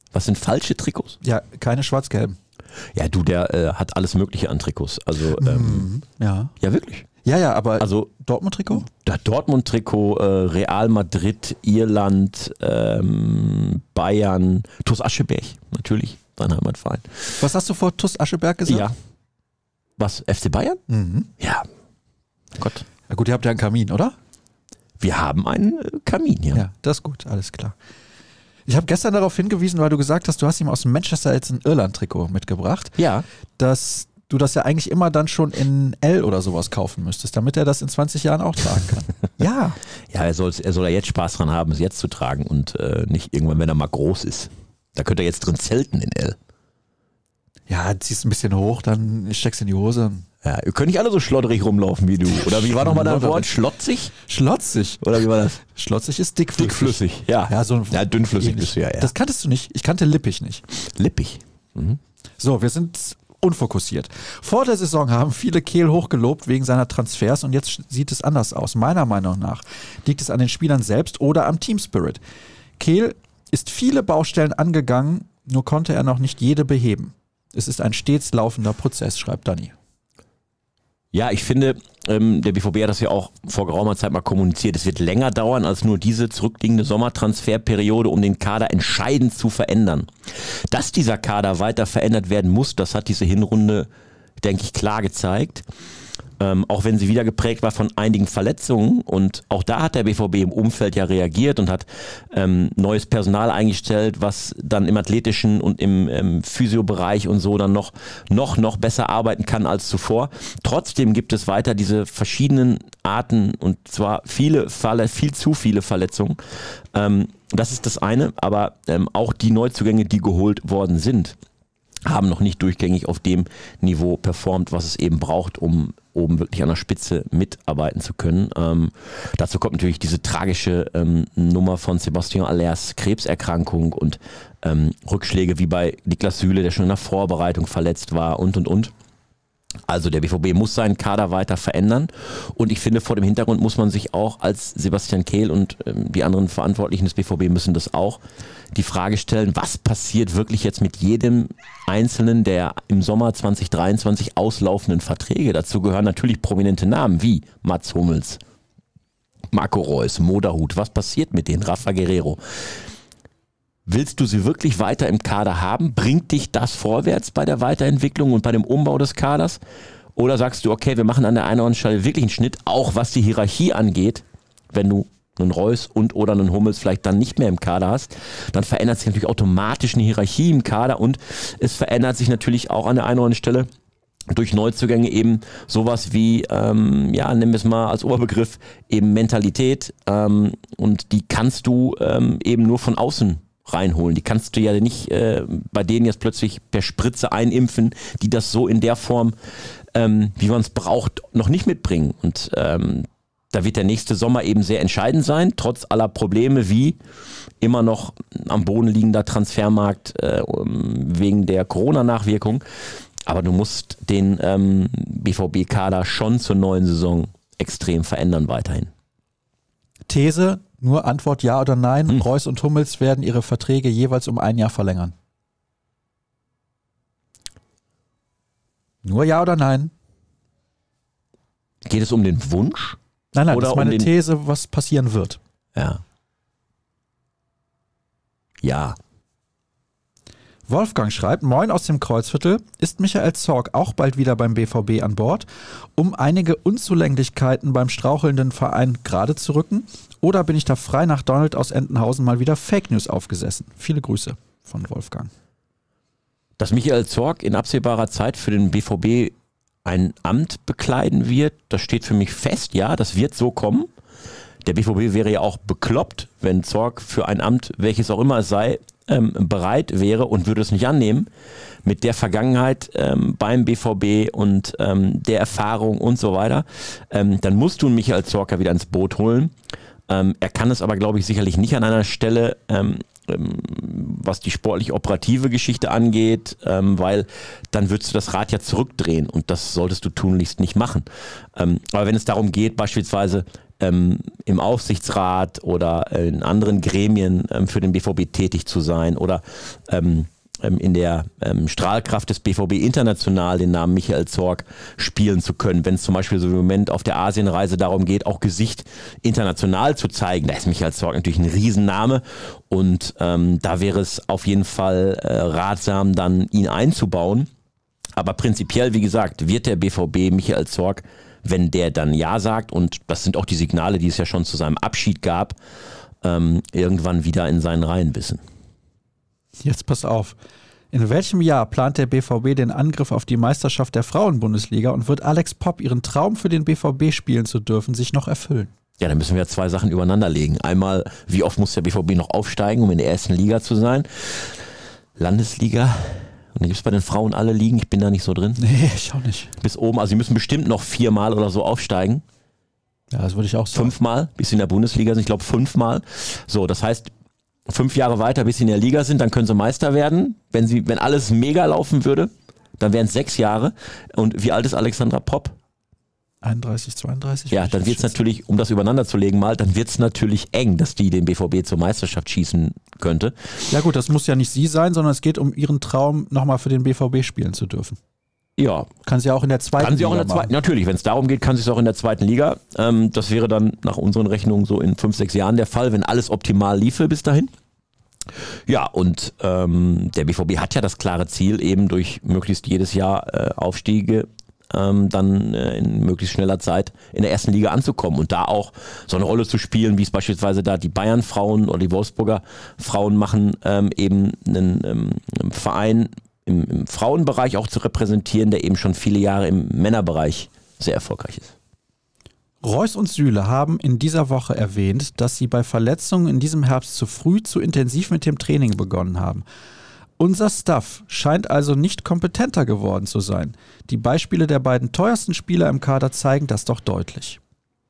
Was sind falsche Trikots? Ja, keine schwarz-gelben. Ja, du, der äh, hat alles Mögliche an Trikots. Also, ähm, Ja. ja, wirklich. Ja, ja, aber Also, Dortmund-Trikot? das Dortmund-Trikot, äh, Real Madrid, Irland, ähm, Bayern, T U S Ascheberg, natürlich, sein Heimatverein. Was hast du vor T U S Ascheberg gesagt? Ja. Was, F C Bayern? Mhm. Ja. Gott. Ja gut, ihr habt ja einen Kamin, oder? Wir haben einen äh, Kamin, ja. Ja, das ist gut, alles klar. Ich habe gestern darauf hingewiesen, weil du gesagt hast, du hast ihm aus Manchester jetzt ein Irland-Trikot mitgebracht, Ja. dass du das ja eigentlich immer dann schon in L oder sowas kaufen müsstest, damit er das in zwanzig Jahren auch tragen kann. Ja. Ja, er soll, er soll ja jetzt Spaß dran haben, es jetzt zu tragen und äh, nicht irgendwann, wenn er mal groß ist. Da könnte er jetzt drin zelten in L. Ja, ziehst ein bisschen hoch, dann steckst in die Hose. Ja, ihr könnt nicht alle so schlotterig rumlaufen wie du. Oder wie war nochmal dein Wort? Schlotzig? Schlotzig. Oder wie war das? Schlotzig ist dickflüssig. Dickflüssig, ja. Ja, so ein Ja, dünnflüssig ähnlich. bist du ja, ja. Das kanntest du nicht. Ich kannte lippig nicht. Lippig. Mhm. So, wir sind unfokussiert. Vor der Saison haben viele Kehl hochgelobt wegen seiner Transfers und jetzt sieht es anders aus. Meiner Meinung nach liegt es an den Spielern selbst oder am Teamspirit. Kehl ist viele Baustellen angegangen, nur konnte er noch nicht jede beheben. Es ist ein stets laufender Prozess, schreibt Dani. Ja, ich finde, ähm, der B V B hat das ja auch vor geraumer Zeit mal kommuniziert. Es wird länger dauern als nur diese zurückliegende Sommertransferperiode, um den Kader entscheidend zu verändern. Dass dieser Kader weiter verändert werden muss, das hat diese Hinrunde, denke ich, klar gezeigt. Ähm, auch wenn sie wieder geprägt war von einigen Verletzungen, und auch da hat der B V B im Umfeld ja reagiert und hat ähm, neues Personal eingestellt, was dann im athletischen und im ähm, Physiobereich und so dann noch, noch, noch besser arbeiten kann als zuvor. Trotzdem gibt es weiter diese verschiedenen Arten, und zwar viele Falle, viel zu viele Verletzungen. Ähm, das ist das eine, aber ähm, auch die Neuzugänge, die geholt worden sind, haben noch nicht durchgängig auf dem Niveau performt, was es eben braucht, um oben wirklich an der Spitze mitarbeiten zu können. Ähm, dazu kommt natürlich diese tragische ähm, Nummer von Sebastian Allers, Krebserkrankung und ähm, Rückschläge wie bei Niklas Süle, der schon in der Vorbereitung verletzt war und und und. Also der B V B muss seinen Kader weiter verändern, und ich finde, vor dem Hintergrund muss man sich auch als Sebastian Kehl und ähm, die anderen Verantwortlichen des B V B müssen das auch, die Frage stellen, was passiert wirklich jetzt mit jedem Einzelnen der im Sommer zwanzig dreiundzwanzig auslaufenden Verträge. Dazu gehören natürlich prominente Namen wie Mats Hummels, Marco Reus, Moderhut. Was passiert mit denen? Rafa Guerrero. Willst du sie wirklich weiter im Kader haben? Bringt dich das vorwärts bei der Weiterentwicklung und bei dem Umbau des Kaders? Oder sagst du, okay, wir machen an der einen oder anderen Stelle wirklich einen Schnitt, auch was die Hierarchie angeht, wenn du einen Reus und oder einen Hummels vielleicht dann nicht mehr im Kader hast, dann verändert sich natürlich automatisch eine Hierarchie im Kader, und es verändert sich natürlich auch an der einen oder anderen Stelle durch Neuzugänge eben sowas wie, ähm, ja, nennen wir es mal als Oberbegriff, eben Mentalität, ähm, und die kannst du ähm, eben nur von außen reinholen. Die kannst du ja nicht äh, bei denen jetzt plötzlich per Spritze einimpfen, die das so in der Form, ähm, wie man es braucht, noch nicht mitbringen. Und ähm, da wird der nächste Sommer eben sehr entscheidend sein, trotz aller Probleme wie immer noch am Boden liegender Transfermarkt äh, wegen der Corona-Nachwirkung. Aber du musst den ähm, B V B-Kader schon zur neuen Saison extrem verändern weiterhin. These, nur Antwort ja oder nein. Hm. Reus und Hummels werden ihre Verträge jeweils um ein Jahr verlängern. Nur ja oder nein? Geht es um den Wunsch? Nein, nein, Oder das ist meine um den- These, was passieren wird. Ja. Ja. Wolfgang schreibt, moin aus dem Kreuzviertel, ist Michael Zorc auch bald wieder beim B V B an Bord, um einige Unzulänglichkeiten beim strauchelnden Verein gerade zu rücken? Oder bin ich da frei nach Donald aus Entenhausen mal wieder Fake News aufgesessen? Viele Grüße von Wolfgang. Dass Michael Zorc in absehbarer Zeit für den B V B ein Amt bekleiden wird, das steht für mich fest, ja, das wird so kommen. Der B V B wäre ja auch bekloppt, wenn Zorc für ein Amt, welches auch immer es sei, ähm, bereit wäre und würde es nicht annehmen. Mit der Vergangenheit ähm, beim B V B und ähm, der Erfahrung und so weiter, ähm, dann musst du Michael Zorc wieder ins Boot holen. Ähm, er kann es aber, glaube ich, sicherlich nicht an einer Stelle, ähm, ähm, was die sportlich-operative Geschichte angeht, ähm, weil dann würdest du das Rad ja zurückdrehen, und das solltest du tunlichst nicht machen. Ähm, aber wenn es darum geht, beispielsweise ähm, im Aufsichtsrat oder in anderen Gremien ähm, für den B V B tätig zu sein oder ähm, in der ähm, Strahlkraft des B V B international den Namen Michael Zorc spielen zu können. Wenn es zum Beispiel so im Moment auf der Asienreise darum geht, auch Gesicht international zu zeigen, da ist Michael Zorc natürlich ein Riesenname und ähm, da wäre es auf jeden Fall äh, ratsam, dann ihn einzubauen. Aber prinzipiell, wie gesagt, wird der B V B Michael Zorc, wenn der dann Ja sagt, und das sind auch die Signale, die es ja schon zu seinem Abschied gab, ähm, irgendwann wieder in seinen Reihen wissen. Jetzt pass auf. In welchem Jahr plant der B V B den Angriff auf die Meisterschaft der Frauenbundesliga und wird Alex Popp, ihren Traum für den B V B spielen zu dürfen, sich noch erfüllen? Ja, dann müssen wir zwei Sachen übereinander legen. Einmal, wie oft muss der B V B noch aufsteigen, um in der ersten Liga zu sein? Landesliga. Und dann gibt es bei den Frauen alle Ligen, ich bin da nicht so drin. Nee, ich auch nicht. Bis oben, also sie müssen bestimmt noch viermal oder so aufsteigen. Ja, das würde ich auch sagen. Fünfmal, bis sie in der Bundesliga sind, ich glaube fünfmal. So, das heißt, fünf Jahre weiter, bis sie in der Liga sind, dann können sie Meister werden. Wenn sie, wenn alles mega laufen würde, dann wären es sechs Jahre. Und wie alt ist Alexandra Popp? einunddreißig, zweiunddreißig? Ja, dann wird es natürlich, um das übereinander zu legen mal, dann wird es natürlich eng, dass die den B V B zur Meisterschaft schießen könnte. Ja gut, das muss ja nicht sie sein, sondern es geht um ihren Traum, nochmal für den B V B spielen zu dürfen. Ja. Kann sie auch in der zweiten Liga Kann sie auch in der machen. zweiten, natürlich, wenn es darum geht, kann sie es auch in der zweiten Liga. Ähm, das wäre dann nach unseren Rechnungen so in fünf, sechs Jahren der Fall, wenn alles optimal liefe bis dahin. Ja, und ähm, der B V B hat ja das klare Ziel, eben durch möglichst jedes Jahr äh, Aufstiege ähm, dann äh, in möglichst schneller Zeit in der ersten Liga anzukommen und da auch so eine Rolle zu spielen, wie es beispielsweise da die Bayern-Frauen oder die Wolfsburger Frauen machen, ähm, eben einen, ähm, einen Verein im, im Frauenbereich auch zu repräsentieren, der eben schon viele Jahre im Männerbereich sehr erfolgreich ist. Reus und Süle haben in dieser Woche erwähnt, dass sie bei Verletzungen in diesem Herbst zu früh zu intensiv mit dem Training begonnen haben. Unser Staff scheint also nicht kompetenter geworden zu sein. Die Beispiele der beiden teuersten Spieler im Kader zeigen das doch deutlich.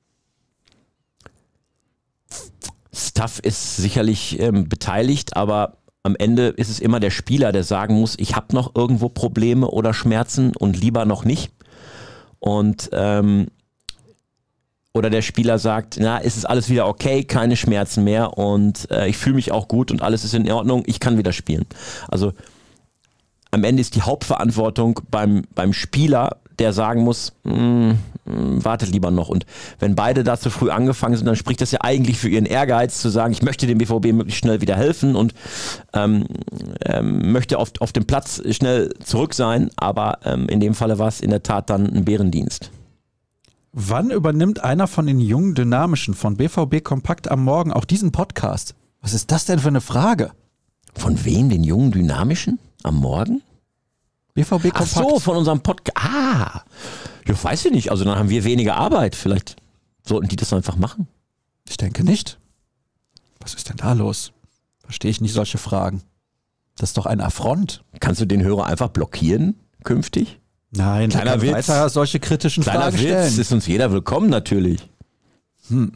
Staff ist sicherlich ähm, beteiligt, aber am Ende ist es immer der Spieler, der sagen muss, ich habe noch irgendwo Probleme oder Schmerzen und lieber noch nicht. Und ähm, oder der Spieler sagt, na, es ist alles wieder okay, keine Schmerzen mehr und äh, ich fühle mich auch gut und alles ist in Ordnung, ich kann wieder spielen. Also am Ende ist die Hauptverantwortung beim, beim Spieler, der sagen muss, mh, mh, wartet lieber noch. Und wenn beide da zu früh angefangen sind, dann spricht das ja eigentlich für ihren Ehrgeiz, zu sagen, ich möchte dem B V B möglichst schnell wieder helfen und ähm, ähm, möchte auf, auf dem Platz schnell zurück sein, aber ähm, in dem Falle war es in der Tat dann ein Bärendienst. Wann übernimmt einer von den jungen Dynamischen von B V B Kompakt am Morgen auch diesen Podcast? Was ist das denn für eine Frage? Von wem, den jungen Dynamischen? Am Morgen? B V B Kompakt. Ach so, von unserem Podcast. Ah, ja, weiß ich nicht. Also dann haben wir weniger Arbeit. Vielleicht sollten die das einfach machen. Ich denke nicht. Was ist denn da los? Verstehe ich nicht solche Fragen. Das ist doch ein Affront. Kannst du den Hörer einfach blockieren künftig? Nein, Kleiner kann Witz. weiter solche kritischen Kleiner Fragen Witz, stellen. ist uns jeder willkommen natürlich. Hm.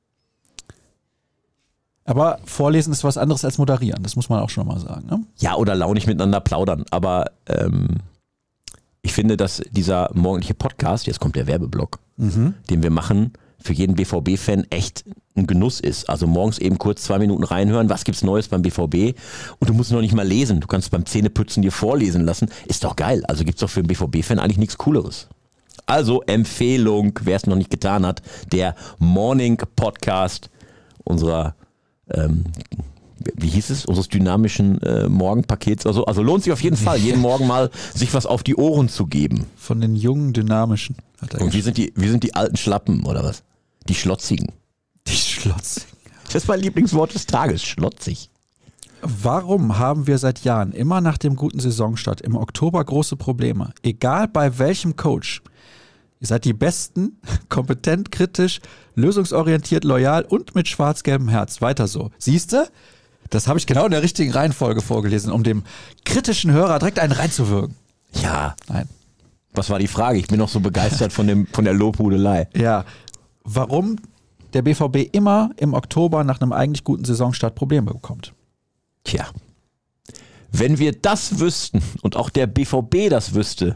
Aber vorlesen ist was anderes als moderieren. Das muss man auch schon mal sagen. Ne? Ja, oder launig miteinander plaudern. Aber ähm, ich finde, dass dieser morgendliche Podcast, jetzt kommt der Werbeblock, Mhm. den wir machen, für jeden B V B-Fan echt ein Genuss ist. Also morgens eben kurz zwei Minuten reinhören, was gibt's Neues beim B V B und du musst noch nicht mal lesen. Du kannst beim Zähneputzen dir vorlesen lassen. Ist doch geil. Also gibt's doch für einen B V B-Fan eigentlich nichts Cooleres. Also Empfehlung, wer es noch nicht getan hat, der Morning Podcast unserer, ähm, wie hieß es, unseres dynamischen äh, Morgenpakets. Also, also lohnt sich auf jeden Fall, jeden Morgen mal sich was auf die Ohren zu geben. Von den jungen Dynamischen. Hat er Und wir geschrieben. sind die, wir sind die alten Schlappen, oder was? Die Schlotzigen. Die Schlotzigen. Das ist mein Lieblingswort des Tages, schlotzig. Warum haben wir seit Jahren immer nach dem guten Saisonstart im Oktober große Probleme? Egal bei welchem Coach. Ihr seid die Besten, kompetent, kritisch, lösungsorientiert, loyal und mit schwarz-gelbem Herz. Weiter so. Siehste? Das habe ich genau in der richtigen Reihenfolge vorgelesen, um dem kritischen Hörer direkt einen reinzuwirken. Ja, Nein. was war die Frage? Ich bin noch so begeistert von, dem, von der Lobhudelei. Ja. Warum der B V B immer im Oktober nach einem eigentlich guten Saisonstart Probleme bekommt? Tja, wenn wir das wüssten und auch der B V B das wüsste,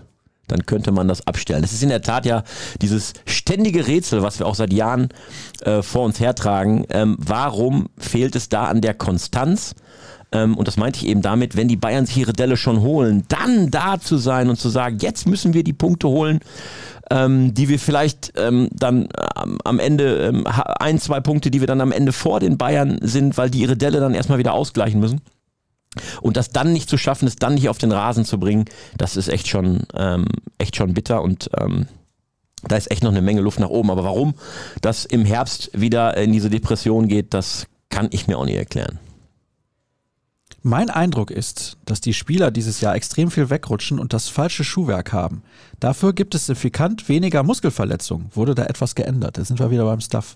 dann könnte man das abstellen. Das ist in der Tat ja dieses ständige Rätsel, was wir auch seit Jahren äh, vor uns hertragen. Ähm, warum fehlt es da an der Konstanz? Ähm, und das meinte ich eben damit, wenn die Bayern sich ihre Delle schon holen, dann da zu sein und zu sagen, jetzt müssen wir die Punkte holen, ähm, die wir vielleicht ähm, dann ähm, am Ende, ähm, ein, zwei Punkte, die wir dann am Ende vor den Bayern sind, weil die ihre Delle dann erstmal wieder ausgleichen müssen. Und das dann nicht zu schaffen, es dann nicht auf den Rasen zu bringen, das ist echt schon, ähm, echt schon bitter und ähm, da ist echt noch eine Menge Luft nach oben. Aber warum das im Herbst wieder in diese Depression geht, das kann ich mir auch nicht erklären. Mein Eindruck ist, dass die Spieler dieses Jahr extrem viel wegrutschen und das falsche Schuhwerk haben. Dafür gibt es signifikant weniger Muskelverletzungen. Wurde da etwas geändert? Jetzt sind wir wieder beim Stuff.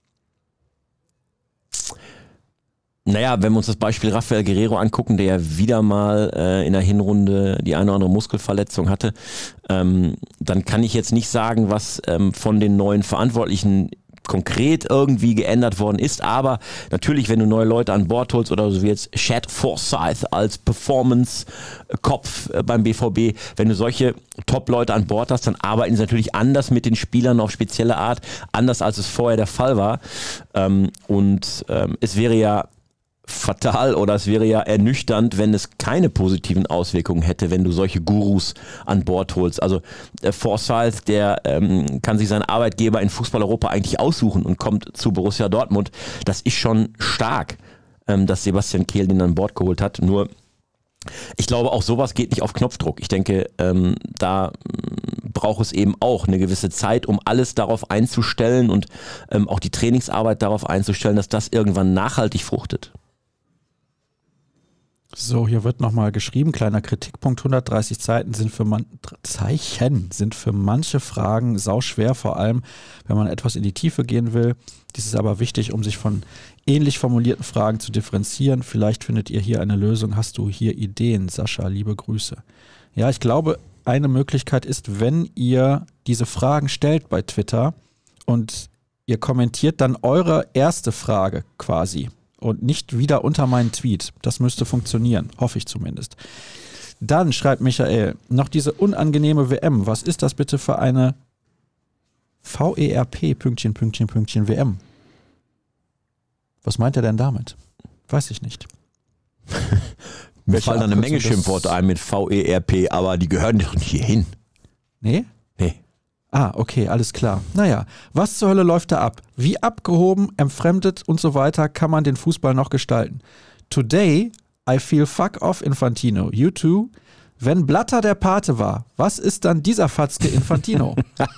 Naja, wenn wir uns das Beispiel Rafael Guerrero angucken, der ja wieder mal äh, in der Hinrunde die eine oder andere Muskelverletzung hatte, ähm, dann kann ich jetzt nicht sagen, was ähm, von den neuen Verantwortlichen konkret irgendwie geändert worden ist, aber natürlich, wenn du neue Leute an Bord holst oder so wie jetzt Chad Forsyth als Performance-Kopf beim B V B, wenn du solche Top-Leute an Bord hast, dann arbeiten sie natürlich anders mit den Spielern auf spezielle Art, anders als es vorher der Fall war. Und es wäre ja fatal oder es wäre ja ernüchternd, wenn es keine positiven Auswirkungen hätte, wenn du solche Gurus an Bord holst. Also äh, Forsyth, der ähm, kann sich seinen Arbeitgeber in Fußball-Europa eigentlich aussuchen und kommt zu Borussia Dortmund. Das ist schon stark, ähm, dass Sebastian Kehl den an Bord geholt hat. Nur ich glaube, auch sowas geht nicht auf Knopfdruck. Ich denke, ähm, da ähm, braucht es eben auch eine gewisse Zeit, um alles darauf einzustellen und ähm, auch die Trainingsarbeit darauf einzustellen, dass das irgendwann nachhaltig fruchtet. So, hier wird nochmal geschrieben, kleiner Kritikpunkt, hundertdreißig Seiten sind für man, Zeichen sind für manche Fragen sauschwer, vor allem wenn man etwas in die Tiefe gehen will. Dies ist aber wichtig, um sich von ähnlich formulierten Fragen zu differenzieren. Vielleicht findet ihr hier eine Lösung. Hast du hier Ideen, Sascha? Liebe Grüße. Ja, ich glaube, eine Möglichkeit ist, wenn ihr diese Fragen stellt bei Twitter und ihr kommentiert dann eure erste Frage quasi. Und nicht wieder unter meinen Tweet. Das müsste funktionieren, hoffe ich zumindest. Dann schreibt Michael, noch diese unangenehme W M. Was ist das bitte für eine V E R P, Pünktchen, Pünktchen, Pünktchen, W M? Was meint er denn damit? Weiß ich nicht. Mir fallen da eine Menge Schimpfworte ein mit V E R P, aber die gehören doch nicht hier hin. Nee? Nee. Ah, okay, alles klar. Naja, was zur Hölle läuft da ab? Wie abgehoben, entfremdet und so weiter kann man den Fußball noch gestalten? Today, I feel fuck off Infantino. You too? Wenn Blatter der Pate war, was ist dann dieser Fatzke Infantino?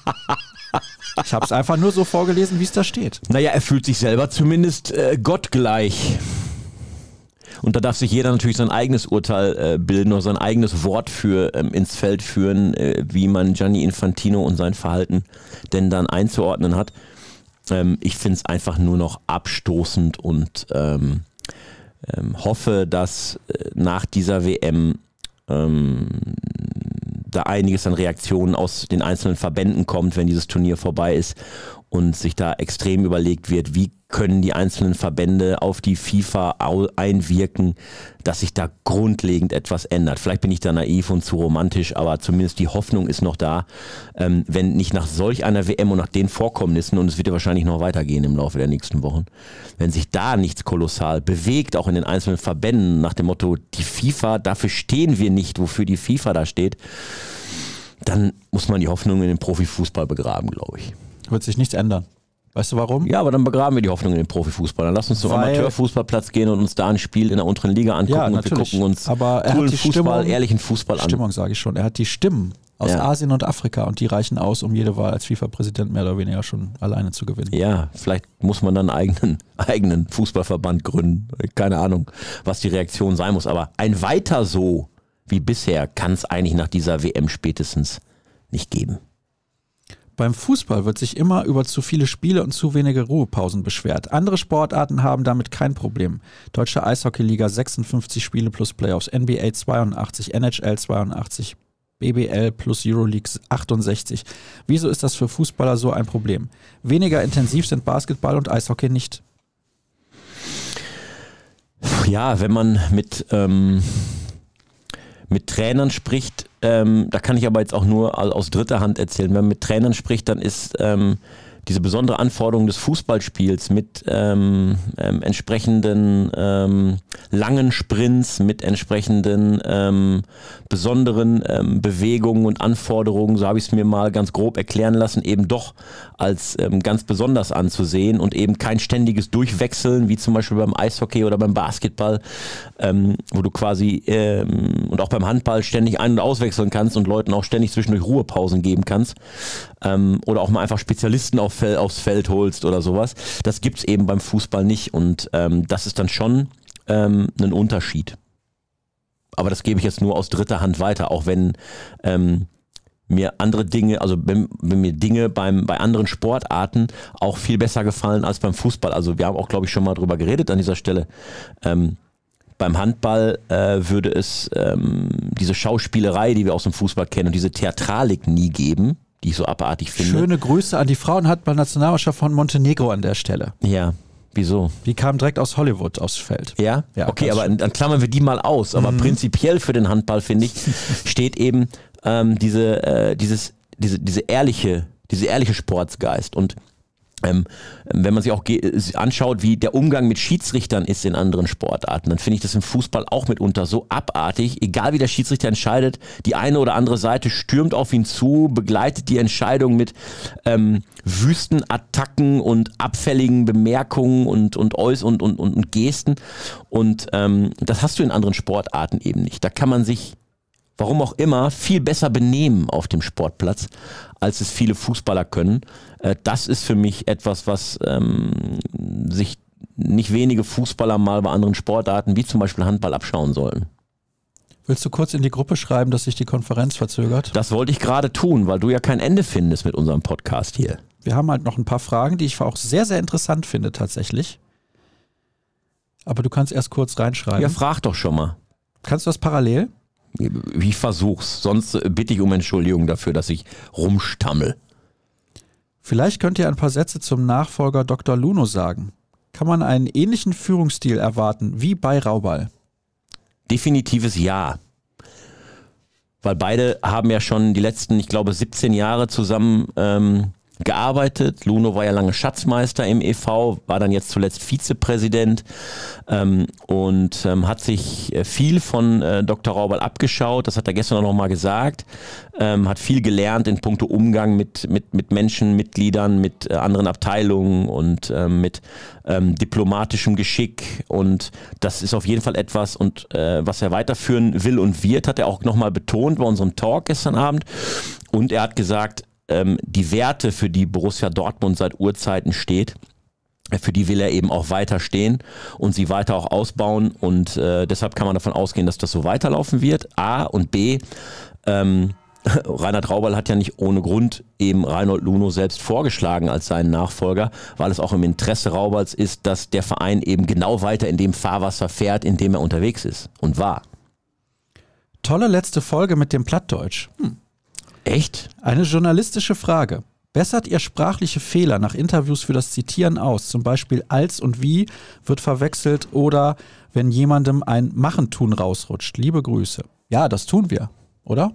Ich habe es einfach nur so vorgelesen, wie es da steht. Naja, er fühlt sich selber zumindest äh, gottgleich. Und da darf sich jeder natürlich sein eigenes Urteil äh, bilden oder sein eigenes Wort für ähm, ins Feld führen, äh, wie man Gianni Infantino und sein Verhalten denn dann einzuordnen hat. Ähm, ich finde es einfach nur noch abstoßend und ähm, ähm, hoffe, dass äh, nach dieser W M ähm, da einiges an Reaktionen aus den einzelnen Verbänden kommt, wenn dieses Turnier vorbei ist und sich da extrem überlegt wird, wie können die einzelnen Verbände auf die FIFA einwirken, dass sich da grundlegend etwas ändert. Vielleicht bin ich da naiv und zu romantisch, aber zumindest die Hoffnung ist noch da, ähm, wenn nicht nach solch einer W M und nach den Vorkommnissen, und es wird ja wahrscheinlich noch weitergehen im Laufe der nächsten Wochen, wenn sich da nichts kolossal bewegt, auch in den einzelnen Verbänden, nach dem Motto, die FIFA, dafür stehen wir nicht, wofür die FIFA da steht, dann muss man die Hoffnung in den Profifußball begraben, glaube ich. Wird sich nichts ändern. Weißt du warum? Ja, aber dann begraben wir die Hoffnung in den Profifußball. Dann lass uns zum Weil, Amateurfußballplatz gehen und uns da ein Spiel in der unteren Liga angucken ja, und wir gucken uns aber er coolen hat die Fußball, Stimmung, ehrlichen Fußball an. Stimmung, sage ich schon. Er hat die Stimmen aus ja. Asien und Afrika und die reichen aus, um jede Wahl als FIFA-Präsident mehr oder weniger schon alleine zu gewinnen. Ja, vielleicht muss man dann einen eigenen, eigenen Fußballverband gründen. Keine Ahnung, was die Reaktion sein muss. Aber ein weiter so wie bisher kann es eigentlich nach dieser W M spätestens nicht geben. Beim Fußball wird sich immer über zu viele Spiele und zu wenige Ruhepausen beschwert. Andere Sportarten haben damit kein Problem. Deutsche Eishockeyliga sechsundfünfzig Spiele plus Playoffs, N B A zweiundachtzig, N H L zweiundachtzig, B B L plus Euroleague achtundsechzig. Wieso ist das für Fußballer so ein Problem? Weniger intensiv sind Basketball und Eishockey nicht. Ja, wenn man mit, ähm, mit Trainern spricht, ähm, da kann ich aber jetzt auch nur aus dritter Hand erzählen, wenn man mit Trainern spricht, dann ist ähm, diese besondere Anforderung des Fußballspiels mit ähm, ähm, entsprechenden ähm, langen Sprints, mit entsprechenden ähm, besonderen ähm, Bewegungen und Anforderungen, so habe ich es mir mal ganz grob erklären lassen, eben doch als ähm, ganz besonders anzusehen und eben kein ständiges Durchwechseln, wie zum Beispiel beim Eishockey oder beim Basketball, ähm, wo du quasi ähm, und auch beim Handball ständig ein- und auswechseln kannst und Leuten auch ständig zwischendurch Ruhepausen geben kannst. Ähm, oder auch mal einfach Spezialisten auf Fel- aufs Feld holst oder sowas. Das gibt's eben beim Fußball nicht und ähm, das ist dann schon ähm, ein Unterschied. Aber das gebe ich jetzt nur aus dritter Hand weiter, auch wenn ähm, mir andere Dinge, also wenn, wenn mir Dinge beim, bei anderen Sportarten auch viel besser gefallen als beim Fußball. Also wir haben auch, glaube ich, schon mal drüber geredet an dieser Stelle. Ähm, Beim Handball äh, würde es ähm, diese Schauspielerei, die wir aus dem Fußball kennen, und diese Theatralik nie geben, die ich so abartig finde. Schöne Grüße an die Frauenhandball-Nationalmannschaft von Montenegro an der Stelle. Ja, wieso? Die kamen direkt aus Hollywood aufs Feld. Ja? Ja, okay, ganz aber schön. dann klammern wir die mal aus. Aber Mhm. prinzipiell für den Handball, finde ich, steht eben ähm, diese, äh, dieses, diese, diese ehrliche, diese ehrliche Sportsgeist. Und Ähm, wenn man sich auch ge- anschaut, wie der Umgang mit Schiedsrichtern ist in anderen Sportarten, dann finde ich das im Fußball auch mitunter so abartig. Egal wie der Schiedsrichter entscheidet, die eine oder andere Seite stürmt auf ihn zu, begleitet die Entscheidung mit ähm, wüsten Attacken und abfälligen Bemerkungen und, und, Äuß- und, und, und, und Gesten. Und ähm, das hast du in anderen Sportarten eben nicht. Da kann man sich, warum auch immer, viel besser benehmen auf dem Sportplatz, als es viele Fußballer können. Äh, das ist für mich etwas, was ähm, sich nicht wenige Fußballer mal bei anderen Sportarten, wie zum Beispiel Handball, abschauen sollen. Willst du kurz in die Gruppe schreiben, dass sich die Konferenz verzögert? Das wollte ich gerade tun, weil du ja kein Ende findest mit unserem Podcast hier. Wir haben halt noch ein paar Fragen, die ich auch sehr, sehr interessant finde tatsächlich. Aber du kannst erst kurz reinschreiben. Ja, frag doch schon mal. Kannst du das parallel? Ich versuch's, sonst bitte ich um Entschuldigung dafür, dass ich rumstammel. Vielleicht könnt ihr ein paar Sätze zum Nachfolger Doktor Luno sagen. Kann man einen ähnlichen Führungsstil erwarten wie bei Raubal? Definitives Ja. Weil beide haben ja schon die letzten, ich glaube, siebzehn Jahre zusammen ähm, gearbeitet. Luno war ja lange Schatzmeister im E V, war dann jetzt zuletzt Vizepräsident ähm, und ähm, hat sich viel von äh, Doktor Raubal abgeschaut. Das hat er gestern auch nochmal gesagt. Ähm, hat viel gelernt in puncto Umgang mit, mit, mit Menschen, Mitgliedern, mit äh, anderen Abteilungen und ähm, mit ähm, diplomatischem Geschick. Und das ist auf jeden Fall etwas, und äh, was er weiterführen will und wird, hat er auch nochmal betont bei unserem Talk gestern Abend. Und er hat gesagt, ähm, die Werte, für die Borussia Dortmund seit Urzeiten steht, für die will er eben auch weiter stehen und sie weiter auch ausbauen. Und äh, deshalb kann man davon ausgehen, dass das so weiterlaufen wird. A und B, ähm, Reinhard Raubal hat ja nicht ohne Grund eben Reinhold Luno selbst vorgeschlagen als seinen Nachfolger, weil es auch im Interesse Raubals ist, dass der Verein eben genau weiter in dem Fahrwasser fährt, in dem er unterwegs ist und war. Tolle letzte Folge mit dem Plattdeutsch. Hm. Echt? Eine journalistische Frage. Bessert ihr sprachliche Fehler nach Interviews für das Zitieren aus? Zum Beispiel als und wie wird verwechselt oder wenn jemandem ein Machen-Tun rausrutscht. Liebe Grüße. Ja, das tun wir, oder?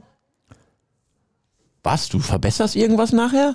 Was? Du verbesserst irgendwas nachher?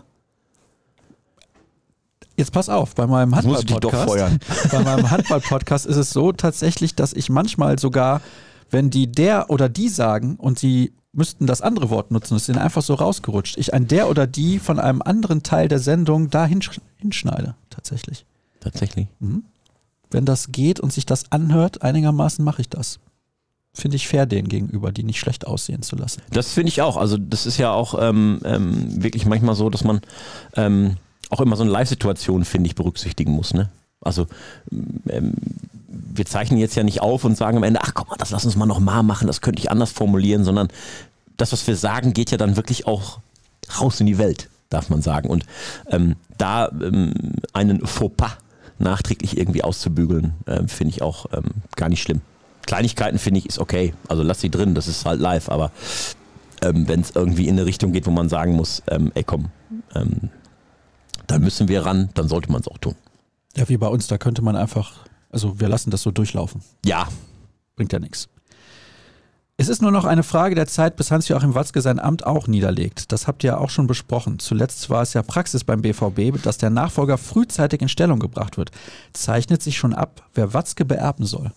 Jetzt pass auf, bei meinem Muss ich dich doch Handball-Podcast, feuern. bei meinem Handball-Podcast ist es so tatsächlich, dass ich manchmal sogar, wenn die der oder die sagen und sie müssten das andere Wort nutzen, ist ihnen einfach so rausgerutscht, ich ein der oder die von einem anderen Teil der Sendung da hinsch- hinschneide, tatsächlich. Tatsächlich. Mhm. Wenn das geht und sich das anhört, einigermaßen mache ich das. Finde ich fair denen gegenüber, die nicht schlecht aussehen zu lassen. Das finde ich auch. Also das ist ja auch ähm, ähm, wirklich manchmal so, dass man ähm, auch immer so eine Live-Situation, finde ich, berücksichtigen muss. Ne? Also ähm, wir zeichnen jetzt ja nicht auf und sagen am Ende, ach guck mal, das lass uns mal nochmal machen, das könnte ich anders formulieren, sondern das, was wir sagen, geht ja dann wirklich auch raus in die Welt, darf man sagen. Und ähm, da ähm, einen Fauxpas nachträglich irgendwie auszubügeln, ähm, finde ich auch ähm, gar nicht schlimm. Kleinigkeiten finde ich ist okay, also lass sie drin, das ist halt live, aber ähm, wenn es irgendwie in eine Richtung geht, wo man sagen muss, ähm, ey komm, ähm, da müssen wir ran, dann sollte man es auch tun. Ja, wie bei uns, da könnte man einfach, also wir lassen das so durchlaufen. Ja. Bringt ja nichts. Es ist nur noch eine Frage der Zeit, bis Hans-Joachim Watzke sein Amt auch niederlegt. Das habt ihr ja auch schon besprochen. Zuletzt war es ja Praxis beim B V B, dass der Nachfolger frühzeitig in Stellung gebracht wird. Zeichnet sich schon ab, wer Watzke beerben soll?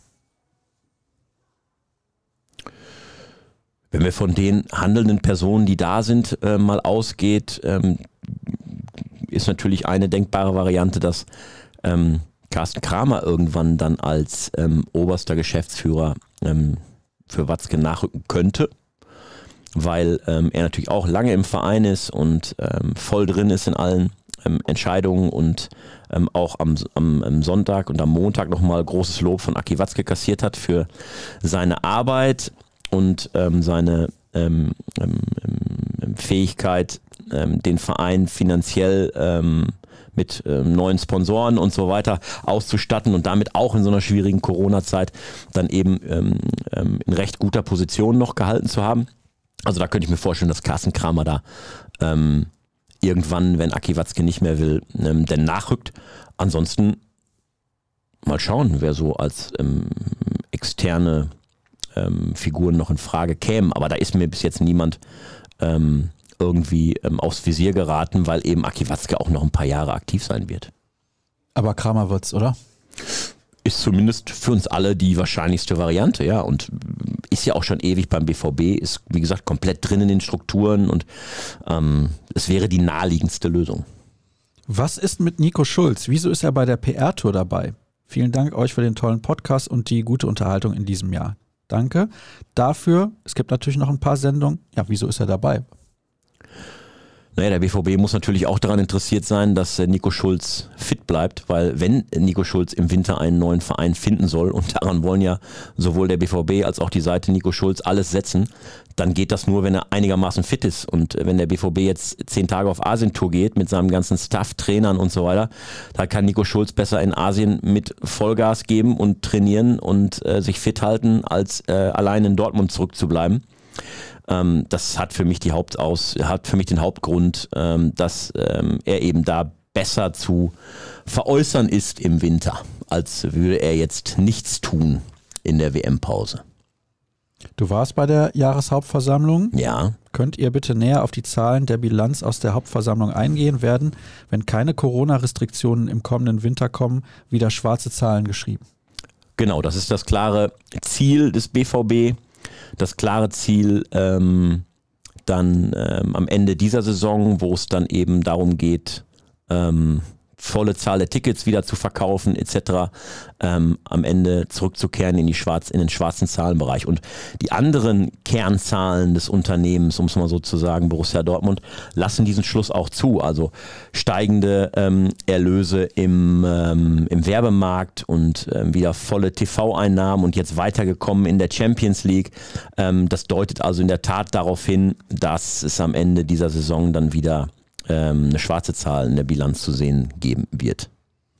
Wenn wir von den handelnden Personen, die da sind, äh, mal ausgeht, ähm, ist natürlich eine denkbare Variante, dass ähm, Carsten Kramer irgendwann dann als ähm, oberster Geschäftsführer ähm, für Watzke nachrücken könnte, weil ähm, er natürlich auch lange im Verein ist und ähm, voll drin ist in allen ähm, Entscheidungen und ähm, auch am, am, am Sonntag und am Montag nochmal großes Lob von Aki Watzke kassiert hat für seine Arbeit und ähm, seine ähm, ähm, Fähigkeit, ähm, den Verein finanziell ähm, mit ähm, neuen Sponsoren und so weiter auszustatten und damit auch in so einer schwierigen Corona-Zeit dann eben ähm, ähm, in recht guter Position noch gehalten zu haben. Also da könnte ich mir vorstellen, dass Carsten Kramer da ähm, irgendwann, wenn Aki Watzke nicht mehr will, ähm, denn nachrückt. Ansonsten mal schauen, wer so als ähm, externe ähm, Figuren noch in Frage kämen. Aber da ist mir bis jetzt niemand ähm, irgendwie ähm, aufs Visier geraten, weil eben Aki Watzke auch noch ein paar Jahre aktiv sein wird. Aber Kramer wird's, oder? Ist zumindest für uns alle die wahrscheinlichste Variante, ja. Und ist ja auch schon ewig beim B V B, ist wie gesagt komplett drin in den Strukturen und ähm, es wäre die naheliegendste Lösung. Was ist mit Nico Schulz? Wieso ist er bei der P R-Tour dabei? Vielen Dank euch für den tollen Podcast und die gute Unterhaltung in diesem Jahr. Danke dafür. Es gibt natürlich noch ein paar Sendungen. Ja, wieso ist er dabei? Naja, der B V B muss natürlich auch daran interessiert sein, dass Nico Schulz fit bleibt, weil wenn Nico Schulz im Winter einen neuen Verein finden soll, und daran wollen ja sowohl der B V B als auch die Seite Nico Schulz alles setzen, dann geht das nur, wenn er einigermaßen fit ist. Und wenn der B V B jetzt zehn Tage auf Asientour geht mit seinem ganzen Staff, Trainern und so weiter, da kann Nico Schulz besser in Asien mit Vollgas geben und trainieren und äh, sich fit halten, als äh, allein in Dortmund zurückzubleiben. Das hat für mich die Hauptaus, hat für mich den Hauptgrund, dass er eben da besser zu veräußern ist im Winter, als würde er jetzt nichts tun in der W M-Pause. Du warst bei der Jahreshauptversammlung. Ja. Könnt ihr bitte näher auf die Zahlen der Bilanz aus der Hauptversammlung eingehen? Werden, wenn keine Corona-Restriktionen im kommenden Winter kommen, wieder schwarze Zahlen geschrieben? Genau, das ist das klare Ziel des B V B. Das klare Ziel ähm, dann ähm, am Ende dieser Saison, wo es dann eben darum geht, ähm, volle Zahl der Tickets wieder zu verkaufen et cetera, ähm, am Ende zurückzukehren in, die Schwarz, in den schwarzen Zahlenbereich. Und die anderen Kernzahlen des Unternehmens, um es mal so zu sagen, Borussia Dortmund, lassen diesen Schluss auch zu. Also steigende ähm, Erlöse im, ähm, im Werbemarkt und ähm, wieder volle T V-Einnahmen und jetzt weitergekommen in der Champions League. Ähm, das deutet also in der Tat darauf hin, dass es am Ende dieser Saison dann wieder eine schwarze Zahl in der Bilanz zu sehen geben wird.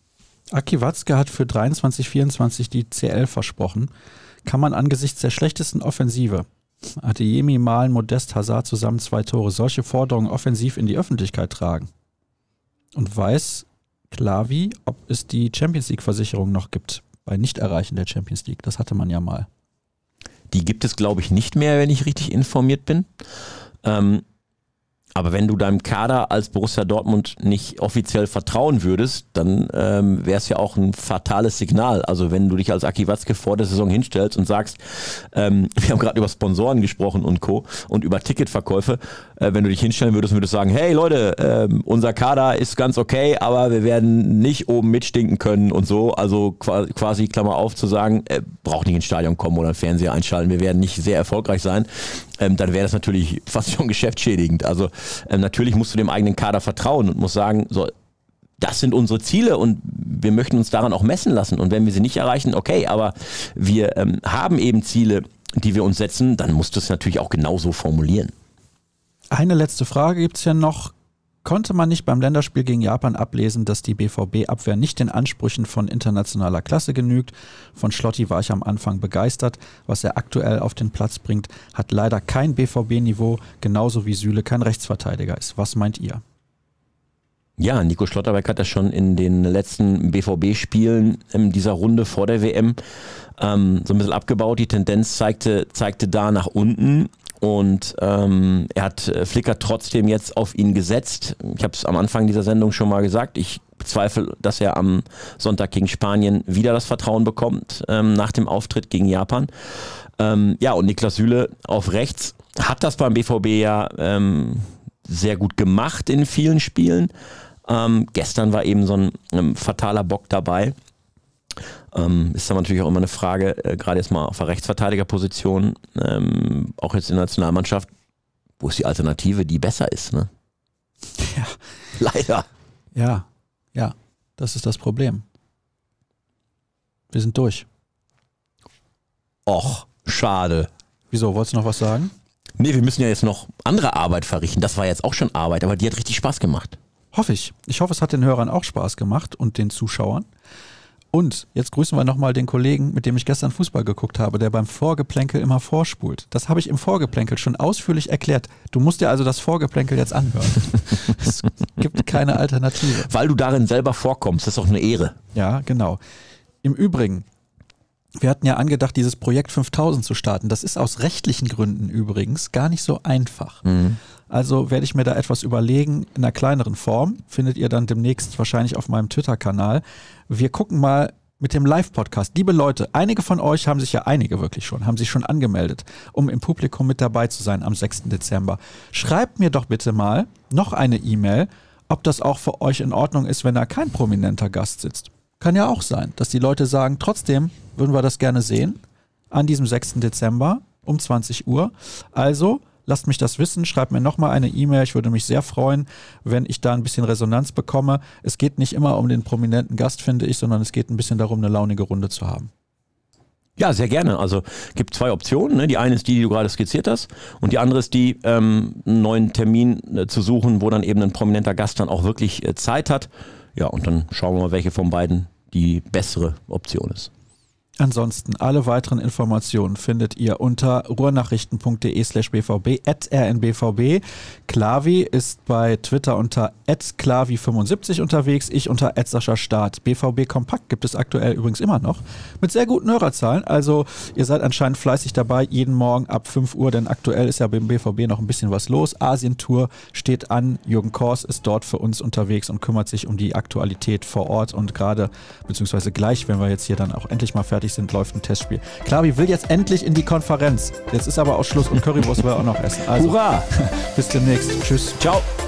Aki Watzke hat für dreiundzwanzig vierundzwanzig die C L versprochen. Kann man angesichts der schlechtesten Offensive, Adeyemi, Malen, Modest, Hazard zusammen zwei Tore, solche Forderungen offensiv in die Öffentlichkeit tragen? Und weiß Klavi, ob es die Champions League-Versicherung noch gibt bei Nichterreichen der Champions League? Das hatte man ja mal. Die gibt es, glaube ich, nicht mehr, wenn ich richtig informiert bin. Ähm, Aber wenn du deinem Kader als Borussia Dortmund nicht offiziell vertrauen würdest, dann ähm, wäre es ja auch ein fatales Signal. Also wenn du dich als Aki Watzke vor der Saison hinstellst und sagst, ähm, wir haben gerade über Sponsoren gesprochen und Co. und über Ticketverkäufe, äh, wenn du dich hinstellen würdest, würdest du sagen, hey Leute, äh, unser Kader ist ganz okay, aber wir werden nicht oben mitstinken können und so. Also quasi, Klammer auf, zu sagen, äh, braucht nicht ins Stadion kommen oder einen Fernseher einschalten, wir werden nicht sehr erfolgreich sein. Ähm, dann wäre das natürlich fast schon geschäftsschädigend. Also ähm, natürlich musst du dem eigenen Kader vertrauen und musst sagen, so, das sind unsere Ziele und wir möchten uns daran auch messen lassen. Und wenn wir sie nicht erreichen, okay, aber wir ähm, haben eben Ziele, die wir uns setzen, dann musst du es natürlich auch genauso formulieren. Eine letzte Frage gibt es ja noch. Konnte man nicht beim Länderspiel gegen Japan ablesen, dass die B V B-Abwehr nicht den Ansprüchen von internationaler Klasse genügt? Von Schlotti war ich am Anfang begeistert. Was er aktuell auf den Platz bringt, hat leider kein B V B-Niveau, genauso wie Süle kein Rechtsverteidiger ist. Was meint ihr? Ja, Nico Schlotterbeck hat das schon in den letzten B V B-Spielen in dieser Runde vor der W M ähm, so ein bisschen abgebaut. Die Tendenz zeigte, zeigte da nach unten und ähm, er hat Flicker trotzdem jetzt auf ihn gesetzt. Ich habe es am Anfang dieser Sendung schon mal gesagt, ich bezweifle, dass er am Sonntag gegen Spanien wieder das Vertrauen bekommt, ähm, nach dem Auftritt gegen Japan. Ähm, ja, und Niklas Süle auf rechts hat das beim B V B ja ähm, sehr gut gemacht in vielen Spielen. Ähm, gestern war eben so ein ähm, fataler Bock dabei. Ähm, ist dann natürlich auch immer eine Frage, äh, gerade jetzt mal auf der Rechtsverteidigerposition, ähm, auch jetzt in der Nationalmannschaft, wo ist die Alternative, die besser ist, ne? Ja. Leider. Ja, ja, das ist das Problem. Wir sind durch. Och, schade. Wieso, wolltest du noch was sagen? Nee, wir müssen ja jetzt noch andere Arbeit verrichten. Das war jetzt auch schon Arbeit, aber die hat richtig Spaß gemacht. Hoffe ich. Ich hoffe, es hat den Hörern auch Spaß gemacht und den Zuschauern. Und jetzt grüßen wir nochmal den Kollegen, mit dem ich gestern Fußball geguckt habe, der beim Vorgeplänkel immer vorspult. Das habe ich im Vorgeplänkel schon ausführlich erklärt. Du musst dir also das Vorgeplänkel jetzt anhören. Es gibt keine Alternative. Weil du darin selber vorkommst, das ist doch eine Ehre. Ja, genau. Im Übrigen, wir hatten ja angedacht, dieses Projekt fünftausend zu starten. Das ist aus rechtlichen Gründen übrigens gar nicht so einfach. Mhm. Also werde ich mir da etwas überlegen, in einer kleineren Form. Findet ihr dann demnächst wahrscheinlich auf meinem Twitter-Kanal. Wir gucken mal mit dem Live-Podcast. Liebe Leute, einige von euch haben sich ja, einige wirklich schon, haben sich schon angemeldet, um im Publikum mit dabei zu sein am sechsten Dezember. Schreibt mir doch bitte mal noch eine E-Mail, ob das auch für euch in Ordnung ist, wenn da kein prominenter Gast sitzt. Kann ja auch sein, dass die Leute sagen, trotzdem würden wir das gerne sehen an diesem sechsten Dezember um zwanzig Uhr. Also lasst mich das wissen, schreibt mir nochmal eine E-Mail. Ich würde mich sehr freuen, wenn ich da ein bisschen Resonanz bekomme. Es geht nicht immer um den prominenten Gast, finde ich, sondern es geht ein bisschen darum, eine launige Runde zu haben. Ja, sehr gerne. Also gibt zwei Optionen. Ne? Die eine ist die, die du gerade skizziert hast, und die andere ist die, ähm, einen neuen Termin äh, zu suchen, wo dann eben ein prominenter Gast dann auch wirklich äh, Zeit hat. Ja, und dann schauen wir mal, welche von beiden die bessere Option ist. Ansonsten alle weiteren Informationen findet ihr unter ruhrnachrichten.de slash bvb at rnbvb. Klavi ist bei Twitter unter at klavi fünfundsiebzig unterwegs, ich unter at Sascha Staat. B V B Kompakt gibt es aktuell übrigens immer noch mit sehr guten Hörerzahlen. Also ihr seid anscheinend fleißig dabei, jeden Morgen ab fünf Uhr, denn aktuell ist ja beim B V B noch ein bisschen was los. Asientour steht an, Jürgen Kors ist dort für uns unterwegs und kümmert sich um die Aktualität vor Ort, und gerade, beziehungsweise gleich, wenn wir jetzt hier dann auch endlich mal fertig sind, läuft ein Testspiel. Klavi will jetzt endlich in die Konferenz. Jetzt ist aber auch Schluss und Currywurst will er auch noch essen. Also, hurra! Bis demnächst. Tschüss. Ciao.